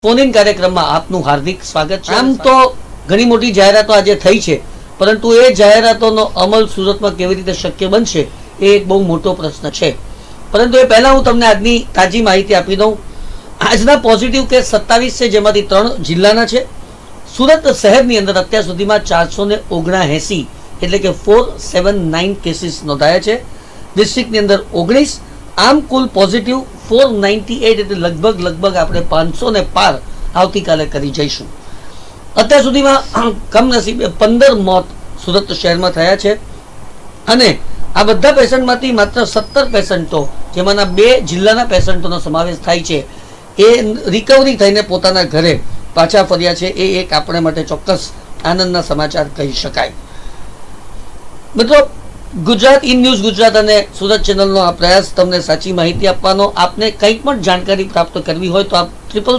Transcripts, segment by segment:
Phone in कार्यक्रम में आपનું हार्दिक स्वागत है। आम तो घणी मोटी जाहेरातो आज थई छे, परंतु ए जाहेरातोनो अमल सूरत में केवी रीते शक्य बनशे ए एक बहु मोटो प्रश्न है। परंतु ए पहला हूँ तमने आजनी ताजी माहिती आपी दऊं। आजना पॉजिटिव केस 27 है, जेमांथी 3 जिल्लाना छे। सूरत शहरनी अंदर अत्यार सुधीमां 479 एटले के 479 केसीस नोंधाया छे। डिस्ट्रिक्टनी अंदर 19, आम कुल पॉजिटिव 498 એટલે લગભગ આપણે 500 ને પાર આવતીકાલે કરી જઈશું। અત્યાર સુધીમાં કમનસીબે 15 મોત સુરત શહેરમાં થયા છે અને આ બધા પેશન્ટમાંથી માત્ર 17 પેશન્ટો, જેમાંના 2 જિલ્લાના પેશન્ટોનો સમાવેશ થાય છે, એ રિકવરી થઈને પોતાના ઘરે પાછા ફર્યા છે। એ એક આપણે માટે ચોક્કસ આનંદના સમાચાર કહી શકાય। મિત્રો, गुजरात इन न्यूज गुजरात और सूरत चैनल आ प्रयास तमने साची माहिती आपवानो। आपने कंईक पण जानकारी प्राप्त करवी होय तो आप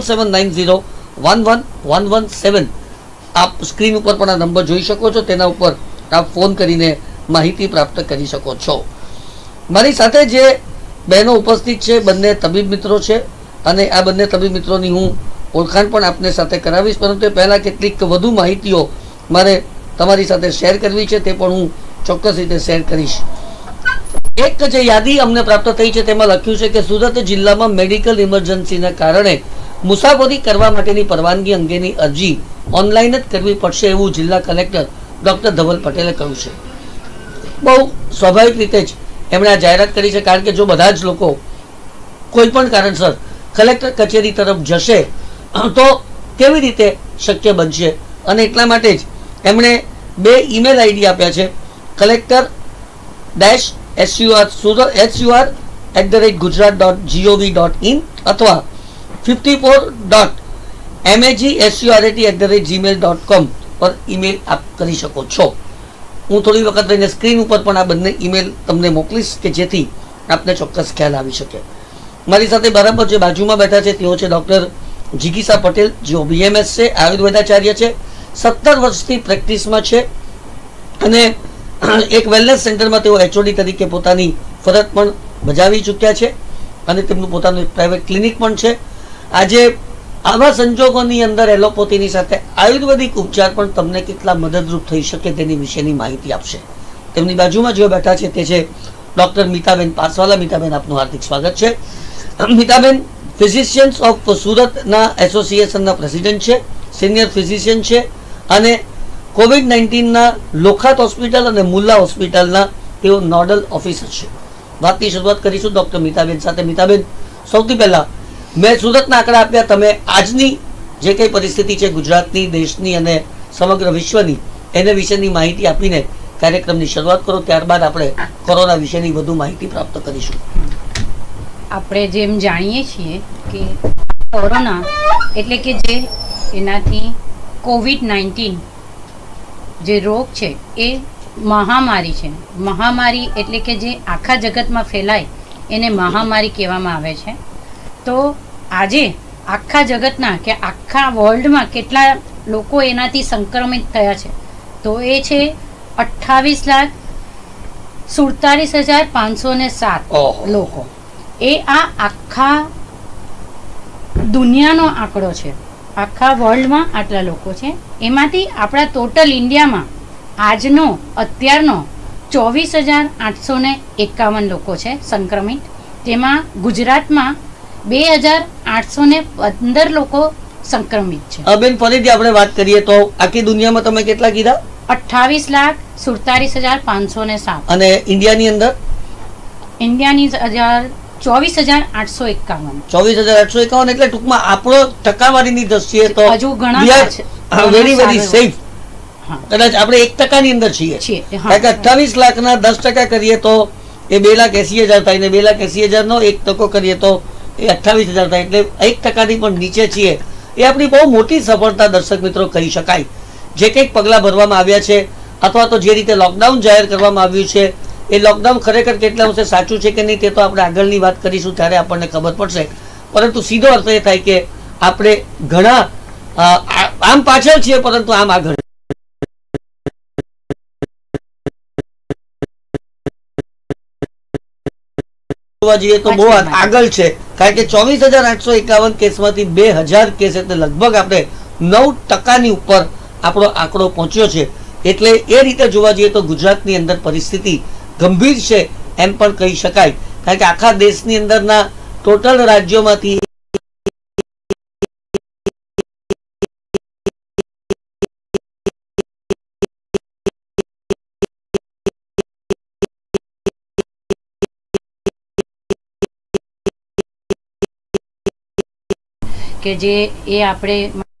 7779011117 आप स्क्रीन पर पण आ नंबर जोई शको छो, तेना उपर आप फोन करीने माहिती प्राप्त करी शको छो। मारी साथे जे बहनों उपस्थित छे बंने तबीब मित्रों छे अने आ बंने तबीब मित्रोनी हूँ ओळखाण पण आपने साथे करावीश, परंतु पहला केटलीक वधु माहितीओ मारे तमारी साथे शेर करवी छे, ते पण हूँ ચોક્કસ રીતે શેર કરીશ। એક જે યાદી અમને પ્રાપ્ત થઈ છે તેમાં લખ્યું છે કે સુરત જિલ્લામાં મેડિકલ ઇમરજન્સીના કારણે મુસાફરી કરવા માટેની પરવાનગી અંગેની અરજી ઓનલાઈન જ કરવી પડશે એવું જિલ્લા કલેક્ટર ડોક્ટર ધવલ પટેલે કહ્યું છે। બહુ સ્વાભાવિક રીતે જ એમણે આ જાહેરાત કરી છે, કારણ કે જો બધા જ લોકો કોઈ પણ કારણસર કલેક્ટર કચેરી તરફ જશે તો કેવી રીતે શક્ય બનશે, અને એટલા માટે જ એમણે 2 ઈમેલ આઈડી આપ્યા છે, collector@sur@gujarat.gov.in अथवा 54.mag@gmail.com पर ईमेल आप करी शको छो। हूँ थोड़ी वखत रहीने स्क्रीन पर पण आ बंने ईमेल तमने मोकलीश के जेथी आपने चोक्कस ख्याल आवी शके। मारी साथे बराबर जे बाजुमां बैठा छे तेओ छे डॉक्टर जिगीसा पटेल, जो बीएमएस छे, आयुर्वेदाचार्य छे, 17 वर्षथी प्रेक्टिसमां छे अने एक वेलनेस सेंटर में एचओडी तरीके पोतानी फरज पण बजावी चूक्या छे अने तेमनुं पोतानुं प्राइवेट क्लिनिक पण छे। आजे आवा संजोगोनी अंदर एलोपेथीनी साथे आयुर्वेदिक उपचार पण तमने केटला मददरूप थई शके तेनी विशेनी माहिती आपशे। तेमनी बाजुमां जो बैठा छे ते छे डॉक्टर मीताबेन पासवाला। मीताबेन, आपनुं हार्दिक स्वागत छे। मीताबेन फिजिशियन्स ऑफ सूरत ना एसोसिएशन ना प्रेसिडेंट छे, सीनियर फिजिशियन छे अने कोविड-19 ना लोखात हॉस्पिटल और मुल्ला हॉस्पिटल ना तेओ नोडल ऑफिसर छे। बातनी शुरुआत करीशुं डॉक्टर मीताबेन साथे। मीताबेन, सौथी पहला मैं सूरतना आंकड़ा आप्या, तमे आजनी जे कई परिस्थिति छे गुजरातनी, देशनी अने समग्र विश्वनी एने विशेनी माहिती आपीने कार्यक्रमनी शरूआत करो, त्यारबाद आपणे कोरोना विशेनी વધુ माहिती प्राप्त करीशुं। આપણે જેમ જાણીએ છીએ કે કોરોના એટલે કે જે એનાથી કોવિડ-19 જે રોગ છે એ મહામારી છે। મહામારી એટલે કે જે આખા જગતમાં ફેલાય એને મહામારી કહેવામાં આવે છે। તો આજે આખા જગતના કે આખા વર્લ્ડમાં કેટલા લોકો એનાથી સંક્રમિત થયા છે તો એ છે 28,47,507 લોકો। એ આ આખા દુનિયાનો આંકડો છે। આખા વર્લ્ડમાં આટલા લોકો છે। એમાંથી આપણા ટોટલ ઇન્ડિયામાં આજનો અત્યારનો 24,851 લોકો છે સંક્રમિત। તેમાં ગુજરાતમાં 2,815 લોકો સંક્રમિત છે। બેન, ફરીથી આપણે વાત કરીએ તો આખી દુનિયામાં તમે કેટલા કીધા? 28,47,507 અને ઇન્ડિયાની અંદર? ઇન્ડિયાની 24,851 24,851 એટલે ટૂંકમાં આપણો ટકાવારીની દ્રષ્ટિએ તો હજુ ઘણા છે, વેરી વેરી સેફ। કદાચ આપણે 1% ની અંદર છીએ, કારણ કે 28 લાખના 10% કરીએ તો એ 2,80,000 થાય, ને 2,80,000 નો 1% કરીએ તો એ 28,000 થાય, એટલે 1% ની પણ નીચે છીએ। એ આપણી બહુ મોટી સફળતા દર્શક મિત્રો કહી શકાય। જે કંઈક પગલાં ભરવામાં આવ્યા છે અથવા તો જે રીતે લોકડાઉન જાહેર કરવામાં આવ્યું છે એ લોકડાઉન ખરેખર કેટલા અંશે સાચું છે કે નહીં તે તો આપણે આગળની વાત કરીશું ત્યારે આપણને ખબર પડશે। પરંતુ સીધો અર્થ એ થાય કે આપણે ઘણા આમ પાછળ છીએ પરંતુ આમ આગળ જોવા જઈએ તો બહુ આગળ છે, કારણ કે 24,851 કેસમાંથી 2,000 કેસ એટલે લગભગ આપણે 9% ઉપર આપણો આંકડો પહોંચ્યો છે. એટલે એ રીતે જોવા જઈએ તો ગુજરાતની અંદર પરિસ્થિતિ ગંભીર છે એમ પણ કહી શકાય, કારણ કે આખા દેશની અંદરના ટોટલ રાજ્યોમાંથી કે જે એ આપણે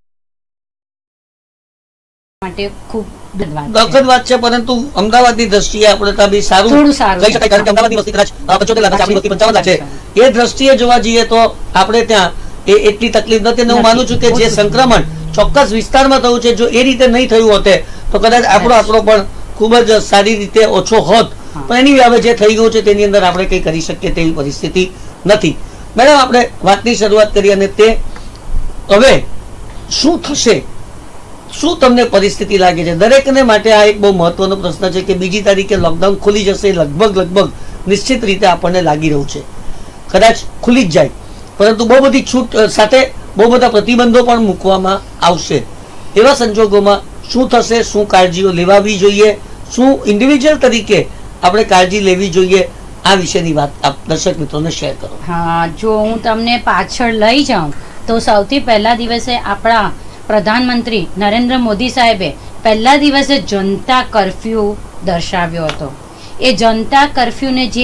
માટે ખૂબ દખલ વાત છે, પરંતુ અમદાવાદની દ્રષ્ટિએ આપણે ત્યાં બી સારું કહી શકાય, કારણ કે અમદાવાદની વસ્તી કદાચ 75 લાખ છે, આપણી વસ્તી 55 લાખ છે. એ દ્રષ્ટિએ જોવા જઈએ તો આપણે ત્યાં એટલી તકલીફ નથી. હું માનું છું કે જે સંક્રમણ ચોક્કસ વિસ્તારમાં થયું છે, જો એ રીતે નહીં થયું હોતે તો કદાચ આપણો આંકડો પણ ખૂબ જ સારી રીતે ઓછો હોત. પણ એની હવે જે થઈ ગયું છે તેની અંદર આપણે કંઈ કરી શકીએ તેવી પરિસ્થિતિ નથી. મેડમ, આપણે વાતની શરૂઆત કરી અને તે હવે શું થશે, શું તમને પરિસ્થિતિ લાગે છે? દરેકને માટે આ એક બહુ મહત્વનો પ્રશ્ન છે કે 2જી તારીખે લોકડાઉન ખુલી જશે, લગભગ નિશ્ચિત રીતે આપણને લાગી રહ્યું છે. કદાચ ખુલી જ જાય, પરંતુ બહુ બધી છૂટ સાથે બહુ બધા પ્રતિબંધો પણ મૂકવામાં આવશે. એવા સંજોગોમાં શું થશે, શું કાળજીઓ લેવાવી જોઈએ, શું ઇન્ડિવિજ્યુઅલ તરીકે આપણે કાળજી લેવી જોઈએ, આ વિશેની વાત આપ દર્શક મિત્રોને શેર કરો. હા, જો હું તમને પાછળ લઈ જાઉં તો સૌથી પહેલા દિવસે આપણા પ્રધાનમંત્રી નરેન્દ્ર મોદી સાહેબે પહેલા દિવસે જનતા કર્ફ્યુ દર્શાવ્યો હતો. એ જનતા કર્ફ્યુને જે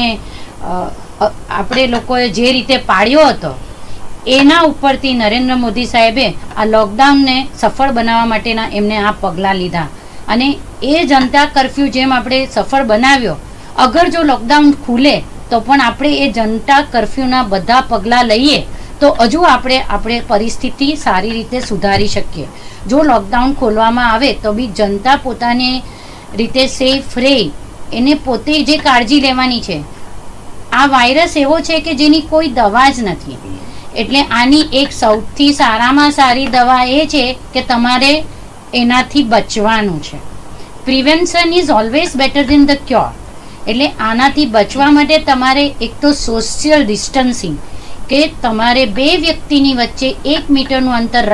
આપણે લોકોએ જે રીતે પાડ્યો હતો એના ઉપરથી નરેન્દ્ર મોદી સાહેબે આ લોકડાઉનને સફળ બનાવવા માટેના એમને આ પગલાં લીધા. અને એ જનતા કર્ફ્યુ જેમ આપણે સફળ બનાવ્યો, અગર જો લોકડાઉન ખુલે તો પણ આપણે એ જનતા કર્ફ્યુના બધા પગલાં લઈએ તો હજુ આપણે પરિસ્થિતિ સારી રીતે સુધારી શકીએ. જો લોકડાઉન ખોલવામાં આવે તો બી જનતા પોતાની રીતે સેફ રહે, એને પોતે જે કાળજી લેવાની છે. આ વાયરસ એવો છે કે જેની કોઈ દવા જ નથી, એટલે આની એક સૌથી સારામાં સારી દવા એ છે કે તમારે એનાથી બચવાનું છે. Prevention is always better than the cure. એટલે આનાથી બચવા માટે તમારે એક તો સોશિયલ ડિસ્ટન્સિંગ, કે તમારે બે વ્યક્તિની વચ્ચે 1 મીટરનું અંતર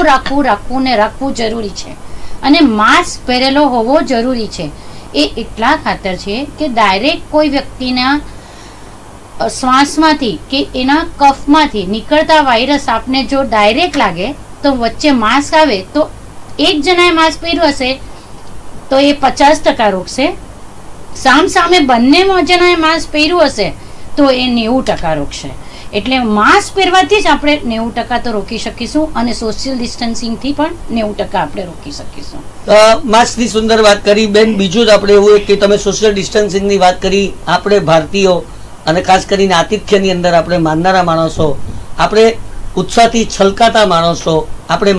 રાખવું જરૂરી છે. અને માસ્ક પહેરેલો હોવો જરૂરી છે. એ એટલા ખાતર છે કે ડાયરેક્ટ કોઈ વ્યક્તિના શ્વાસમાંથી કે એના કફમાંથી નીકળતા વાયરસ આપને જો ડાયરેક્ટ લાગે તો વચ્ચે માસ્ક આવે તો એક જણાએ માસ્ક પહેર્યું હશે તો એ 50% રોકશે. સામે બંને જણાએ માસ્ક પહેર્યું હશે તો એ 90% રોકશે. એટલે માસ્ક પહેરવાથી જ આપણે 90% તો રોકી શકીશું અને સોશિયલ ડિસ્ટન્સિંગથી પણ 90% આપણે રોકી શકીશું. માસ્કની સુંદર વાત કરી બેન. બીજું જ આપણે એવું કે તમે સોશિયલ ડિસ્ટન્સિંગની વાત કરી. આપણે ભારતીયો અને ખાસ કરીને આતિથ્યની અંદર આપણે માનનારા માણસો, આપણે ઉત્સાહથી છલકાતા માણસો, આપણે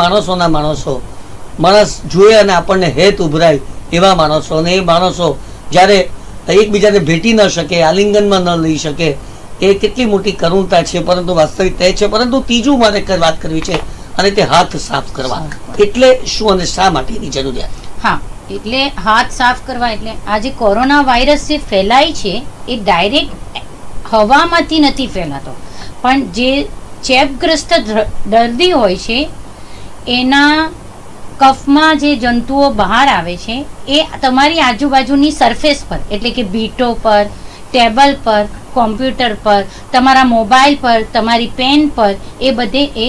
માણસ જોઈએ અને આપણને હેત ઉભરાય એવા માણસો. અને એ માણસો જ્યારે એકબીજાને ભેટી ન શકે, આલિંગનમાં ન લઈ શકે, એ કેટલી મોટી કરુણતા છે, પરંતુ વાસ્તવિકતા એ છે. પરંતુ ત્રીજું મારે વાત કરવી છે અને તે હાથ સાફ કરવા. એટલે શું અને શા માટેની જરૂરિયાત? હા, એટલે હાથ સાફ કરવા એટલે આ જે કોરોના વાયરસ જે ફેલાય છે એ ડાયરેક્ટ હવામાંથી નથી ફેલાતો, પણ જે ચેપગ્રસ્ત દર્દી હોય છે એના કફમાં જે જંતુઓ બહાર આવે છે એ તમારી આજુબાજુની સરફેસ પર, એટલે કે ભીંટો પર, ટેબલ પર, કોમ્પ્યુટર પર, તમારા મોબાઈલ પર, તમારી પેન પર, એ બધે એ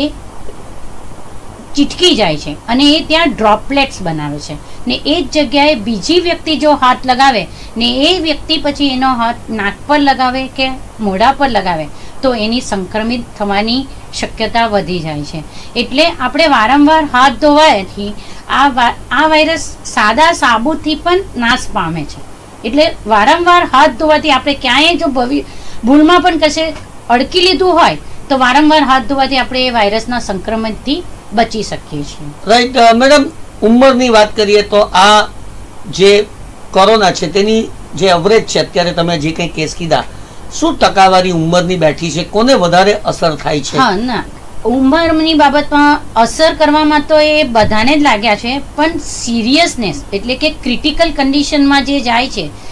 ચીટકી જાય છે અને એ ત્યાં ડ્રોપલેટ્સ બનાવે છે. ને એ જ જગ્યાએ બીજી વ્યક્તિ જો હાથ લગાવે ને એ વ્યક્તિ પછી એનો હાથ નાક પર લગાવે કે મોઢા પર લગાવે તો એની સંક્રમિત થવાની શક્યતા વધી જાય છે. એટલે આપણે વારંવાર હાથ ધોવાથી આ વાયરસ સાદા સાબુથી પણ નાશ પામે છે. એટલે વારંવાર હાથ ધોવાથી આપણે ક્યાંય જો ભૂલમાં પણ કશે અડકી લીધું હોય તો વારંવાર હાથ ધોવાથી આપણે એ વાયરસના સંક્રમણથી બચી શકીએ છીએ. રાઈટ મેડમ, ઉંમરની વાત કરીએ તો આ જે કોરોના છે તેની જે અવરેજ છે અત્યારે તમે જે કંઈ કેસ કીધા, શું ટકાવારી ઉંમરની બેઠી છે? કોને વધારે અસર થાય છે? હા, ના, ઉંમરની બાબતમાં અસર કરવામાં તો એ બધાને જ લાગ્યા છે, પણ સિરિયસનેસ એટલે કે ક્રિટિકલ કન્ડિશનમાં જે જાય છે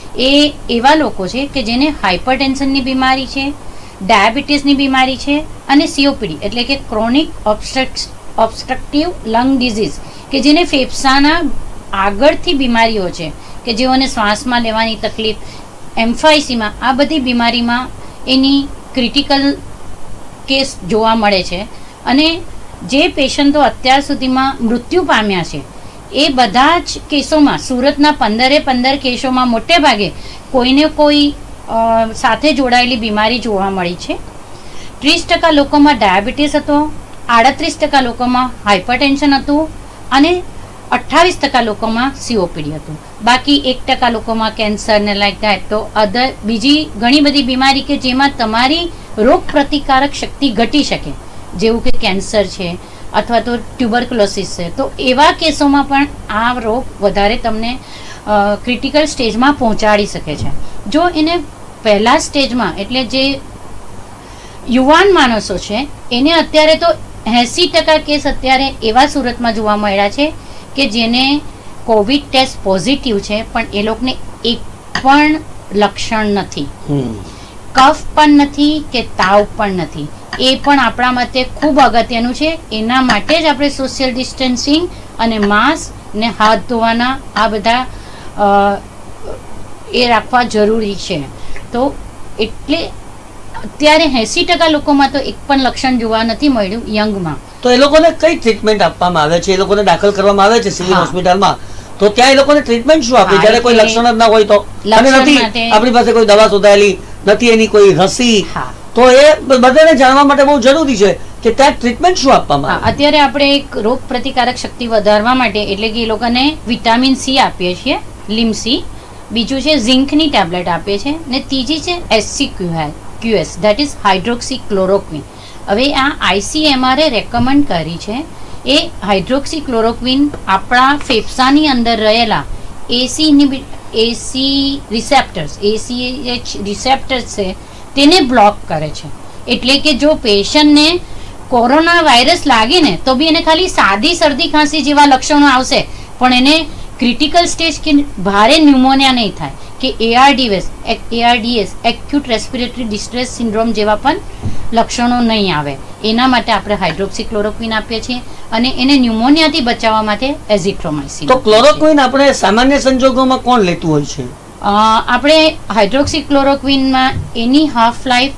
એ એવા લોકો છે કે જેને હાઇપરટેન્શનની બીમારી છે, ડાયાબિટીસની બીમારી છે અને COPD એટલે કે ક્રોનિક ઓબ્સ્ટ્રક્ટિવ લંગ ડિઝીઝ કે જેને ફેફસાના આગળથી બીમારીઓ છે, કે જેઓને શ્વાસમાં લેવાની તકલીફ, એમ્ફાઇસીમાં, આ બધી બીમારીમાં એની ક્રિટિકલ કેસ જોવા મળે છે. અને જે પેશન્ટો અત્યાર સુધીમાં મૃત્યુ પામ્યા છે એ બધા જ કેસોમાં, સુરતના 15 કેસોમાં મોટે ભાગે કોઈને કોઈ સાથે જોડાયેલી બીમારી જોવા મળી છે. 30% લોકોમાં ડાયાબિટીસ હતો, 38% લોકોમાં હાઇપરટેન્શન હતું અને 28% લોકોમાં COPD હતું. બાકી 1% લોકોમાં કેન્સર ને લાઈક ધેટ. તો બીજી ઘણી બધી બીમારી કે જેમાં તમારી રોગ પ્રતિકારક શક્તિ ઘટી શકે, જેવું કે કેન્સર છે અથવા તો ટ્યુબરક્યુલોસિસ છે. તો એવા કેસોમાં પણ આ રોગ વધારે તમને ક્રિટિકલ સ્ટેજમાં પહોંચાડી શકે છે. જો એને પહેલા સ્ટેજમાં, એટલે જે યુવાન માણસો છે એને અત્યારે તો 80% કેસ અત્યારે એવા સુરતમાં જોવા મળ્યા છે કે જેને કોવિડ ટેસ્ટ પોઝિટિવ છે પણ એ લોકોને એક પણ લક્ષણ નથી, કફ પણ નથી કે તાવ પણ નથી. એ પણ આપણા મતે ખૂબ અગત્યનું છે. એના માટે જ આપણે સોશિયલ ડિસ્ટન્સિંગ અને માસ્ક ને હાથ ધોવાના આ બધા એ રાખવા જરૂરી છે. તો એટલે અત્યારે 80% લોકોમાં તો એક પણ લક્ષણ જોવા નથી મળ્યું યંગમાં. તો એ લોકોને કઈ ટ્રીટમેન્ટ આપવામાં આવે છે? એ લોકોને દાખલ કરવામાં આવે છે સિવિલ હોસ્પિટલમાં, તો ત્યાં એ લોકોને ટ્રીટમેન્ટ શું આપે જ્યારે કોઈ લક્ષણ જ ના હોય તો? અને નથી આપણી પાસે કોઈ દવા શોધાયેલી નથી, એની કોઈ રસી, તો એ બધાને જાણવા માટે બહુ જરૂરી છે કે ત્યાં ટ્રીટમેન્ટ શું આપવામાં આવે. અત્યારે આપણે એક રોગ પ્રતિકારક શક્તિ વધારવા માટે એટલે કે એ લોકોને વિટામિન C આપીએ છીએ, લિમ્સ. બીજું છે ઝિંકની ટેબ્લેટ આપીએ છીએ ને ત્રીજી છે HCQS ધેટ ઇઝ હાઇડ્રોક્સીક્લોરોક્વિન. હવે આ ICMR રેકમેન્ડ કરી છે. એ હાઇડ્રોક્સીક્લોરોક્વિન આપણા ફેફસાની અંદર રહેલા ACH રિસેપ્ટર્સ છે તેને બ્લોક કરે છે. એટલે કે જો પેશન્ટને કોરોના વાયરસ લાગે ને તો બી એને ખાલી સાદી શરદી ખાંસી જેવા લક્ષણો આવશે, પણ એને ક્રિટિકલ સ્ટેજ કે ભારે ન્યુમોનિયા નહીં થાય, કે ARDS acute respiratory distress syndrome જેવા પણ લક્ષણો નહીં આવે. એના માટે આપણે હાઇડ્રોક્સીક્લોરોક્વિન આપીએ છીએ અને એને ન્યુમોનિયાથી બચાવવા માટે એઝિથ્રોમાઇસિન. તો ક્લોરોક્વિન આપણે સામાન્ય સંજોગોમાં કોણ લેતું હોય છે? આપણે હાઇડ્રોક્સીક્લોરોક્વિનમાં એની હાફ લાઈફ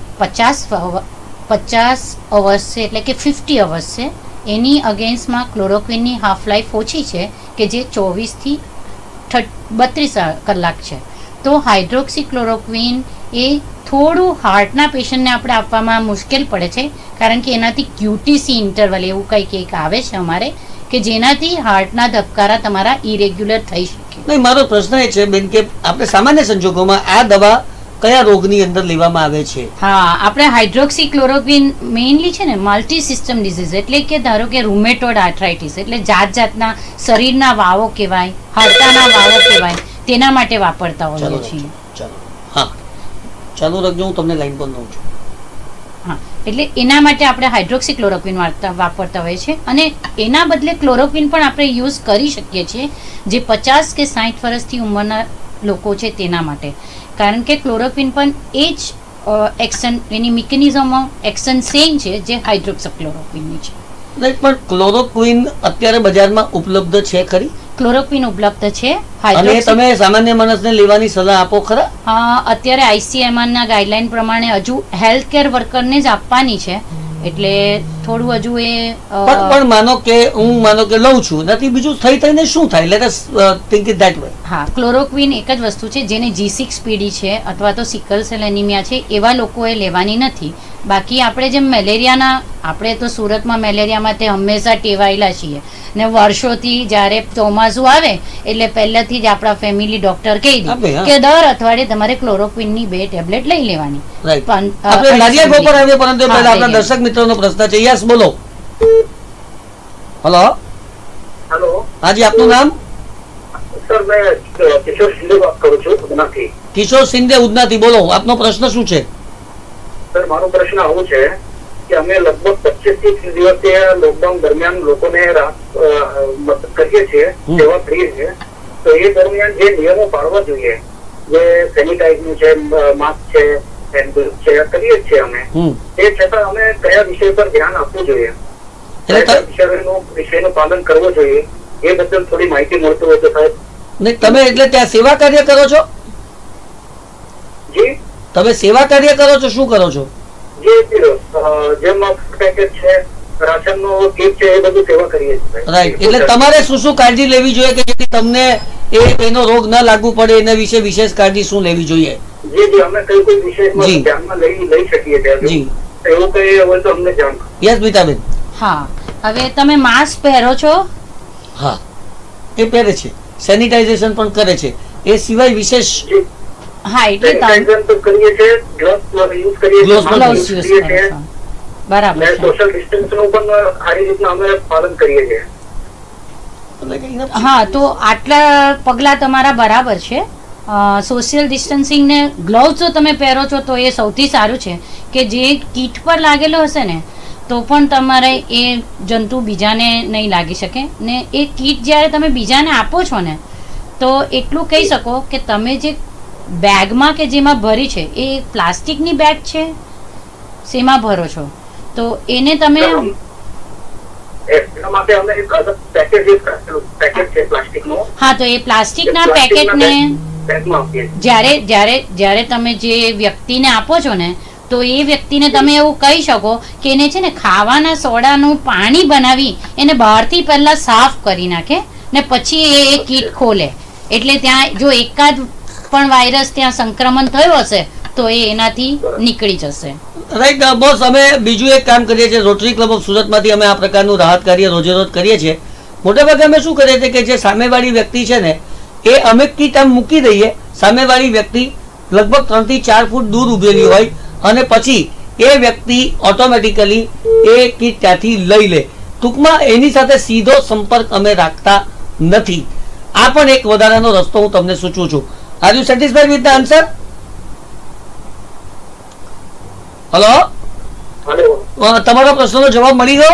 50 અવર્સ છે, એટલે કે 50 અવર્સ છે. એની અગેન્સ્ટમાં ક્લોરોક્વિનની હાફ લાઈફ ઓછી છે કે જે 24 થી 32 કલાક છે. તો હાઇડ્રોક્સીક્લોરોક્વિન એ થોડું હાર્ટના પેશન્ટને આપણે આપવામાં મુશ્કેલ પડે છે, કારણ કે એનાથી QTC ઇન્ટરવલ એવું કંઈક એક આવે છે અમારે, કે જેનાથી હાર્ટના ધબકારા તમારા ઇરેગ્યુલર થઈ શકે. નહીં, મારો પ્રશ્ન એ છે બેન કે આપણે સામાન્ય સંજોગોમાં આ દવા કયા રોગની અંદર લેવામાં આવે છે? હા, આપણે હાઇડ્રોક્સીક્લોરોક્વિન મેઇનલી છે ને મલ્ટી સિસ્ટમ ડિઝીઝ, એટલે કે ધારો કે રૂમેટોઇડ આર્થરાઇટિસ, એટલે જાતના શરીરના વાવો કહેવાય, હાડકાના વાવો કહેવાય, તેના માટે વાપરતા હોઈએ છીએ. હા, ચાલુ રાખજો, હું તમને લાઈન પર લઉં છું. હા, એટલે એના માટે આપણે હાઇડ્રોક્સીક્લોરોક્વિન વાપરતા હોઈએ છીએ. અને એના બદલે ક્લોરોક્વિન પણ આપણે યુઝ કરી શકીએ છીએ જે 50 કે 60 વર્ષથી ઉંમરના લોકો છે તેના માટે, કારણ કે ક્લોરોક્વિન પણ એ જ એક્શન, એની મિકેનિઝમ ઓફ એક્શન સેમ છે જે હાઇડ્રોક્સીક્લોરોક્વિનની છે. પણ ક્લોરોક્વિન અત્યારે બજારમાં ઉપલબ્ધ છે ખરી? ક્લોરોક્વિન ઉપલબ્ધ છે. અને તમે સામાન્ય માણસને લેવાની સલાહ આપો ખરા? હા, અત્યારે ICMR ના ગાઈડલાઈન પ્રમાણે હજુ હેલ્થ કેર વર્કરને જ આપવાની છે, એટલે થોડું હજુ એ પણ માનો કે લઉં છું નથી, બીજું થઈને શું થાય? Let us think it that way. હા, ક્લોરોક્વિન એક જ વસ્તુ છે, જેને G6PD છે અથવા તો સિકલ સેલ એનિમિયા છે એવા લોકોએ લેવાની નથી. બાકી આપણે જેમ મેલેરિયાના, આપણે તો સુરતમાં મેલેરિયામાં તે હંમેશા ટેવાયેલા છીએ ને વર્ષોથી જ્યારે ચોમાસું આવે એટલે પહેલાથી જ આપણા ફેમિલી ડોક્ટર કહી દે કે દર અઠવાડિયે તમારે ક્લોરોક્વિનની 2 ટેબ્લેટ લઈ લેવાની. આપણે નારિયા ગોપર આવ્યો, પરંતુ પહેલા આપણા દર્શક મિત્રોનો પ્રશ્ન છે. યસ, બોલો. હેલો. હાજી, આપનું નામ? સર, મેં કિશોર શિંદે વાત કરું છું ઉધનાથી. કિશોર શિંદે ઉધનાથી, બોલો, આપનો પ્રશ્ન શું છે? સર, મારો પ્રશ્ન આવો છે કે અમે લગભગ 25 દિવસે લોકડાઉન દરમિયાન લોકોને કરીએ છીએ, સેવા કરીએ છીએ, તો એ દરમિયાન જે નિયમો પાળવા જોઈએ, જે સેનિટાઈઝનું છે, માસ્ક છે, હેન્ડ ગ્લોવ્સ છે, કરીએ જ છીએ અમે. એ છતાં અમે કયા વિષય પર ધ્યાન આપવું જોઈએ, વિષયનું પાલન કરવું જોઈએ, એ બદલ થોડી માહિતી મળતું હોય તો સાહેબ. નહીં, તમે એટલે ત્યાં સેવા કાર્ય કરો છો? જી, તમે સેવા કાર્ય કરો છો, શું કરો છો? જી, જેમ પેકેજ છે, રાશનનો કીટ છે, એ બધું સેવા કરીએ છીએ. રાઈટ. એટલે તમારે શું શું કાળજી લેવી જોઈએ કે જેથી તમને એનો રોગ ન લાગુ પડે, એના વિશે વિશેષ કાળજી શું લેવી જોઈએ? જી, અમે કોઈ વિષયમાં ધ્યાનમાં લઈ શકીએ છીએ. જી, એવું કઈ હોય તો અમને જાણ. યસ મિતાબેન. હા, હવે તમે માસ્ક પહેરો છો? હા, એ પહેરે છે, સેનિટાઇઝેશન પણ કરે છે, એ સિવાય વિશેષ? હા, એટલે સેનિટાઇઝેશન તો કરીએ છીએ, ગ્લોવ્સ યુઝ કરીએ છીએ, બરાબર. સોશિયલ ડિસ્ટન્સનું પણ સારી રીતના અમે પાલન કરીએ છીએ. હા, તો આટલા પગલા તમારા બરાબર છે. સોશિયલ ડિસ્ટન્સિંગ ને ગ્લોવ્સ જો તમે પહેરો છો તો એ સૌથી સારું છે કે જે કીટ પર લાગેલો હશે ને તો પણ તમારે એ જંતુ બીજાને નહીં લાગી શકે. ને એ કીટ જ્યારે તમે બીજાને આપો છો ને તો એટલું કહી શકો કે તમે જે બેગમાં કે જેમાં ભરી છે એ પ્લાસ્ટિકની બેગ છે, શેમાં ભરો છો, તો એને તમે હા, તો એ પ્લાસ્ટિકના પેકેટને જ્યારે તમે જે વ્યક્તિને આપો છો ને તો એ વ્યક્તિને તમે એવું કહી શકો કે એને છે ને ખાવાના સોડાનું પાણી બનાવી એને બહારથી પહેલા સાફ કરી નાખે ને પછી એ કીટ ખોલે. એટલે ત્યાં જો એકાદ પણ વાયરસ ત્યાં સંક્રમણ થયો હશે તો એ એનાથી નીકળી જશે. Right boss. અમે બીજું એક કામ કરીએ છીએ, રોટરી ક્લબ ઓફ સુરતમાંથી અમે આ પ્રકારનું રાહત કાર્ય રોજે રોજ કરીએ છીએ. મોટેભાગે અમે શું કરીએ છીએ કે જે સામેવાળી વ્યક્તિ છે ને એ અમે કીટ આમ મૂકી દઈએ, સામેવાળી વ્યક્તિ લગભગ 3 થી 4 ફૂટ દૂર ઉભેલી હોય અને પછી એ વ્યક્તિ ઓટોમેટિકલી એ કીટ ત્યાંથી લઈ લે. ટૂંકમાં એની સાથે સીધો સંપર્ક અમે રાખતા નથી. આ પણ એક વધારાનો રસ્તો હું તમને સૂચવું છું. Are you satisfied with the answer? Hello, તમારો પ્રશ્નનો જવાબ મળી ગયો?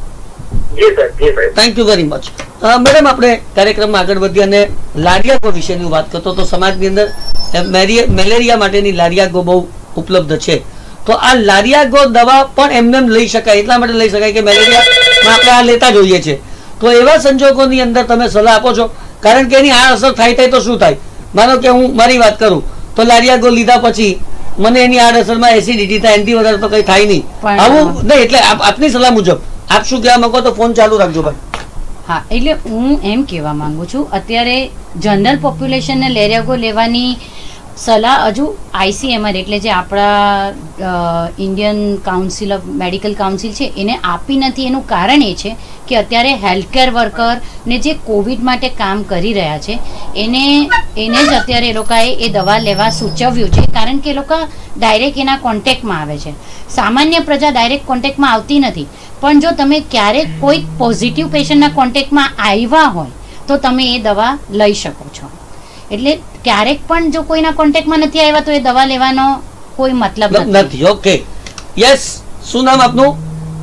Thank you very much. Madam, આપણે કાર્યક્રમમાં આગળ વધીએ અને લારિયાગો વિશેની વાત કરતો તો સમાજની અંદર મેલેરિયા માટેની લારિયાગો બહુ ઉપલબ્ધ છે. તો આ લારિયાગો દવા પણ એમને લઈ શકાય, એટલા માટે લઈ શકાય કે મેલેરિયામાં આપણે આ લેતા જોઈએ છે. તો એવા સંજોગોની અંદર તમે સલાહ આપો છો, કારણ કે એની આ અસર થાય તો શું થાય? માનો કે હું મારી વાત કરું તો લારિયાગો લીધા પછી મને એની આડઅસરમાં એસિડિટી થાય, એનાથી વધારે તો કઈ થાય નહીં. આવું નહીં. એટલે આપની સલાહ મુજબ આપ શું કહેવા માંગો તો ફોન ચાલુ રાખજો ભાઈ. હા, એટલે હું એમ કહેવા માંગુ છું, અત્યારે જનરલ પોપ્યુલેશનને લેરિયાગો લેવાની સલાહ હજુ ICMR એટલે જે આપણા Indian council of medical council છે એને આપી નથી. એનું કારણ એ છે કે અત્યારે હેલ્થકેર વર્કર ને જે કોવિડ માટે કામ કરી રહ્યા છે એને જ અત્યારે એ લોકોએ એ દવા લેવા સૂચવ્યું છે, કારણ કે એ લોકો ડાયરેક્ટ એના કોન્ટેક્ટમાં આવે છે. સામાન્ય પ્રજા ડાયરેક્ટ કોન્ટેક્ટમાં આવતી નથી, પણ જો તમે ક્યારેક કોઈ પોઝિટિવ પેશન્ટના કોન્ટેક્ટમાં આવ્યા હોય તો તમે એ દવા લઈ શકો છો. એટલે ક્યારેક પણ જો કોઈના કોન્ટેક્ટમાં નથી આવ્યા તો એ દવા લેવાનો કોઈ મતલબ નથી. Okay, yes. શું નામ આપનું?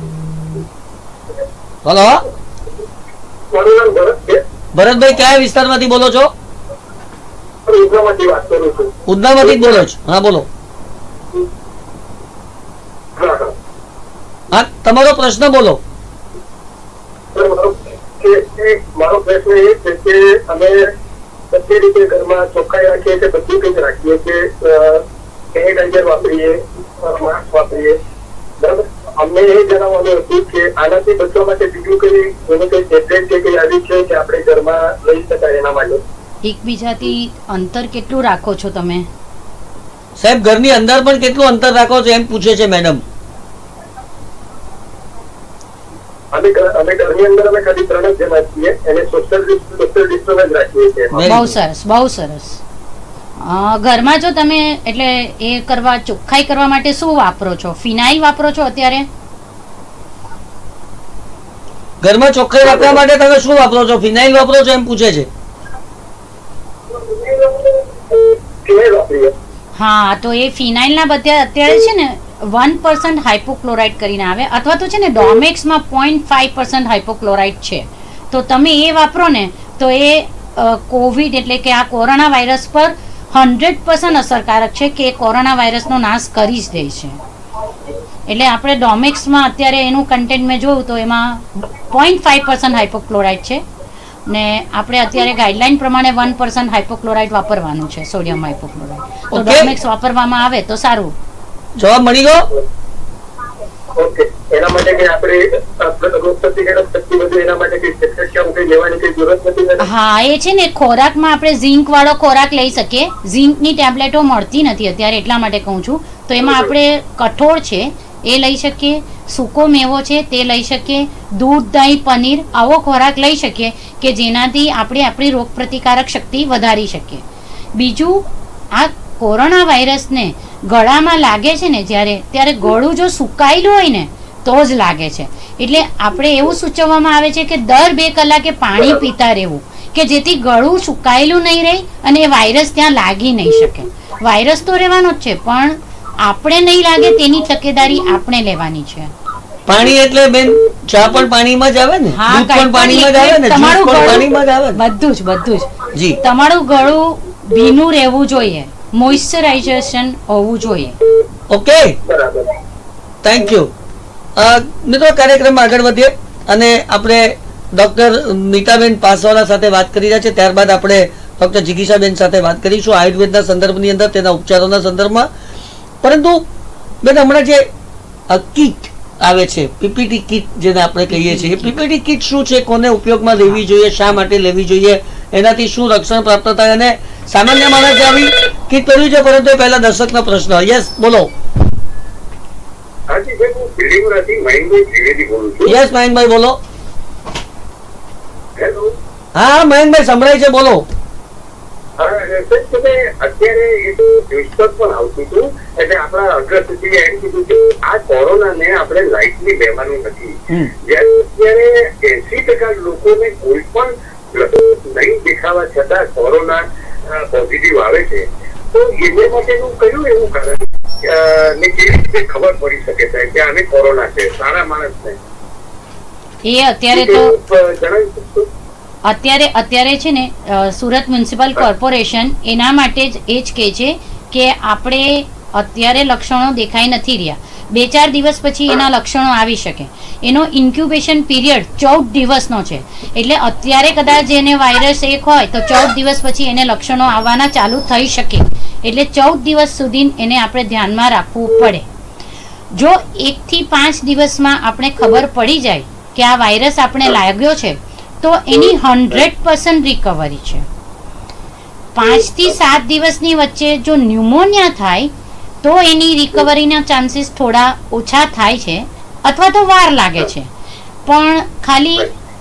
હેલો, ભરતભાઈ, કયા વિસ્તારમાંથી બોલો છો? ઉધનામાંથી બોલો છો? હા, બોલો. હા, તમારો પ્રશ્ન બોલો. મારો પ્રશ્ન એ છે કે અમે બધી રીતે ઘરમાં ચોખ્ખાઈ રાખીએ છીએ, બધું કંઈક રાખીએ છીએ, સેનિટાઈઝર વાપરીએ, માસ્ક વાપરીએ, બરાબર. અમને એ જણાવવાનું હતું કે આનાથી બચવા માટે બીજું કઈ ટેબ્લેટ કે કઈ આવી છે કે આપણે ઘરમાં લઈ શકાય એના માટે? એકબીજાથી અંતર કેટલું રાખો છો તમે? સાહેબ, ઘરની અંદર પણ કેટલું અંતર રાખો છો એમ પૂછે છે મેડમ. અમે ઘરની અંદર અમે ખાલી 3 જ જણા છીએ, એને સોશિયલ ડિસ્ટન્સ જ રાખીએ છીએ. બહુ સરસ, બહુ સરસ. ઘરમાં જો તમે એટલે એ કરવા ચોખ્ખાઈ કરવા માટે શું વાપરો છો? ફિનાઇલ વાપરો છો અત્યારે? ઘરમાં ચોખ્ખાઈ રાખવા માટે તમે શું વાપરો છો? ફિનાઇલ વાપરો છો એમ પૂછે છે. હા, તો એ ફિનાઇલના બધા અત્યારે છે ને 1% હાઇપોક્લોરાઇડ કરીને આવે, અથવા તો છે ને ડોમેક્સમાં 0.5% હાઇપોક્લોરાઇડ છે. તો તમે એ વાપરો ને તો એ કોવિડ એટલે કે આ કોરોના વાયરસ પર 100% અસરકારક છે કે કોરોના વાયરસનો નાશ કરી જ દે છે. એટલે આપણે ડોમેક્સમાં અત્યારે એનું કન્ટેન્ટ મેં જોયું તો એમાં 0.5% હાઇપોક્લોરાઇડ છે ને આપણે અત્યારે ગાઈડલાઈન પ્રમાણે 1% હાઇપોક્લોરાઇડ વાપરવાનું છે, સોડિયમ હાઇપોક્લોરાઇડ. તો ડોમેક્સ વાપરવામાં આવે તો સારું. જવાબ મળી ગયો. ઓકે, એના માટે કે આપણે રોગપ્રતિકારક શક્તિ વધે એના માટે કઈ પ્રિસ્ક્રિપ્શન કઈ લેવાની કઈ જરૂરત નથી. હા, એ છે ને, ખોરાકમાં આપણે ઝીંક વાળો ખોરાક લઈ શકીએ. ઝીંકની ટેબ્લેટો મળતી નથી અત્યારે, એટલા માટે કહું છું. તો એમાં આપણે કઠોળ છે એ લઈ શકીએ, સૂકો મેવો છે તે લઈ શકીએ, દૂધ, દહીં, પનીર આવો ખોરાક લઈ શકીએ કે જેનાથી આપણે આપણી રોગપ્રતિકારક શક્તિ વધારી શકીએ. બીજું, આ કોરોના વાયરસને ગળામાં લાગે છે ને ત્યારે ગળું જો સુકાયેલું હોય ને તો જ લાગે છે. એટલે આપણે એવું સૂચવવામાં આવે છે કે દર 2 કલાકે પાણી પીતા રહેવું કે જેથી ગળું સુકાયેલું નહીં રહે અને વાયરસ ત્યાં લાગી નહીં શકે. વાયરસ તો રહેવાનો જ છે પણ આપણે નહીં લાગે તેની તકેદારી આપણે લેવાની છે. પાણી એટલે બેન ચા પણ પાણીમાં જ આવે ને, દૂધ પણ પાણીમાં જ આવે ને, જ્યુસ પણ પાણીમાં જ આવે, બધું જ જી. તમારું ગળું ભીનું રહેવું જોઈએ, મોઇશ્ચરાઇઝેશન હોવું જોઈએ. Okay, thank you. મિત્રો, કાર્યક્રમમાં આગળ વધીએ અને આપણે ડોક્ટર નીતાબેન પાસવાલા સાથે વાત કરી રહ્યા છે. ત્યારબાદ આપણે ડોક્ટર જિગીશાબેન સાથે વાત કરીશું આયુર્વેદના સંદર્ભની અંદર, તેના ઉપચારોના સંદર્ભમાં. પરંતુ બેન, હમણાં જે કીટ આવે છે, પીપીટી કીટ જેને આપણે કહીએ છીએ, પીપીટી કીટ શું છે, કોને ઉપયોગમાં લેવી જોઈએ, શા માટે લેવી જોઈએ, એનાથી શું રક્ષણ પ્રાપ્ત થાય? અને સામાન્ય માણસે આવી કીટ પહેરવી છે, પરંતુ પહેલા દર્શકનો પ્રશ્ન. યસ, બોલો. યસ, મહેનભાઈ બોલો. હા, મહેનભાઈ સંભળાય છે, બોલો. અત્યારે ન્યૂઝ પણ આવતું હતું, એટલે આપણા અગ્રસચિવે એમ કીધું કે આ કોરોનાને આપણે લાઇટલી લેવાનું નથી. અત્યારે 80% લોકોને કોઈ પણ નહીં દેખાવા છતાં કોરોના પોઝિટિવ આવે છે. તો એને માટેનું કયું એવું કારણ ને કેવી રીતે ખબર પડી શકે છે કે આને કોરોના છે સારા માણસને? એ અત્યારે તો જણાવી શકશો? અત્યારે છે ને, સુરત મ્યુનિસિપલ કોર્પોરેશન એના માટે જ એ જ કહે છે કે આપણે અત્યારે લક્ષણો દેખાઈ નથી રહ્યા, 2-4 દિવસ પછી એના લક્ષણો આવી શકે. એનો ઇન્ક્યુબેશન પીરિયડ 14 દિવસનો છે. એટલે અત્યારે કદાચ એને વાયરસ એક હોય તો 14 દિવસ પછી એને લક્ષણો આવવાના ચાલુ થઈ શકે. એટલે 14 દિવસ સુધી એને આપણે ધ્યાનમાં રાખવું પડે. જો 1 થી 5 દિવસમાં આપણે ખબર પડી જાય કે આ વાયરસ આપણે લાગ્યો છે તો એની 100% રિકવરી છે. 5 થી 7 દિવસની વચ્ચે જો ન્યુમોનિયા થાય તો એની રિકવરીના ચાન્સીસ થોડા ઓછા થાય છે અથવા તો વાર લાગે છે. પણ ખાલી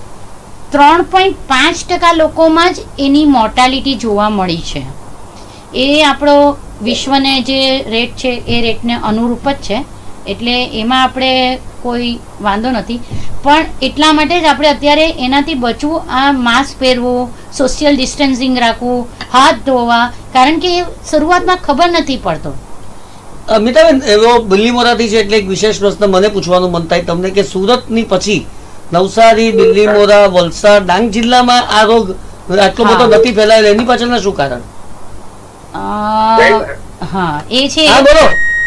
3.5% લોકોમાં જ એની મોર્ટાલિટી જોવા મળી છે. એ આપણો વિશ્વને જે રેટ છે એ રેટને અનુરૂપ જ છે. એટલે એમાં આપણે કોઈ વાંધો નથી. પણ એટલા માટે જ આપણે અત્યારે એનાથી બચવું, આ માસ્ક પહેરવું, સોશિયલ ડિસ્ટન્સિંગ રાખવું, હાથ ધોવા, કારણ કે શરૂઆતમાં ખબર નથી પડતો. મિતાબેન, એવો બિલ્લીમોરાથી છે એટલે એક વિશેષ પ્રશ્ન મને પૂછવાનું મન થાય તમને કે સુરતની પછી નવસારી, બિલ્લીમોરા, વલસાડ, ડાંગ જિલ્લામાં આ રોગ આટલો બધો નથી ફેલાયેલો, એની પાછળના શું કારણ? હા, એ છે. હા, બોલો.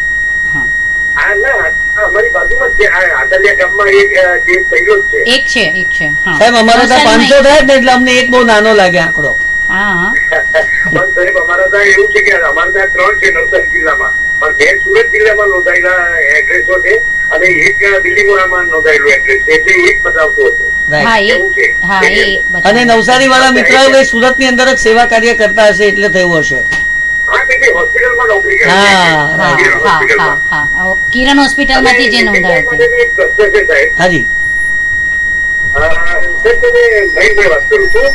અમારી બાજુમાં છે, આદલિયા ગામમાં એક થયેલો છે. એક છે. સાહેબ, અમારે ત્યાં 500 થાય ને એટલે અમને એક બહુ નાનો લાગે આંકડો. હા, પણ સાહેબ, અમારા ત્યાં એવું છે કે અમારે ત્યાં 3 છે નવસારી જિલ્લામાં, પણ 2 સુરત જિલ્લામાં નોંધાયેલા એડ્રેસો છે અને એક બિલ્લીમોરામાં નોંધાયેલું એડ્રેસ છે. એટલે એક બતાવતો હતો. અને નવસારી વાળા મિત્રો સુરત ની અંદર જ સેવા કાર્ય કરતા હશે એટલે થયું હશે. કિરણ હોસ્પિટલમાંથી જે નોંધાયું હતું. હાજી, મહેનભાઈ વાત કરું છું.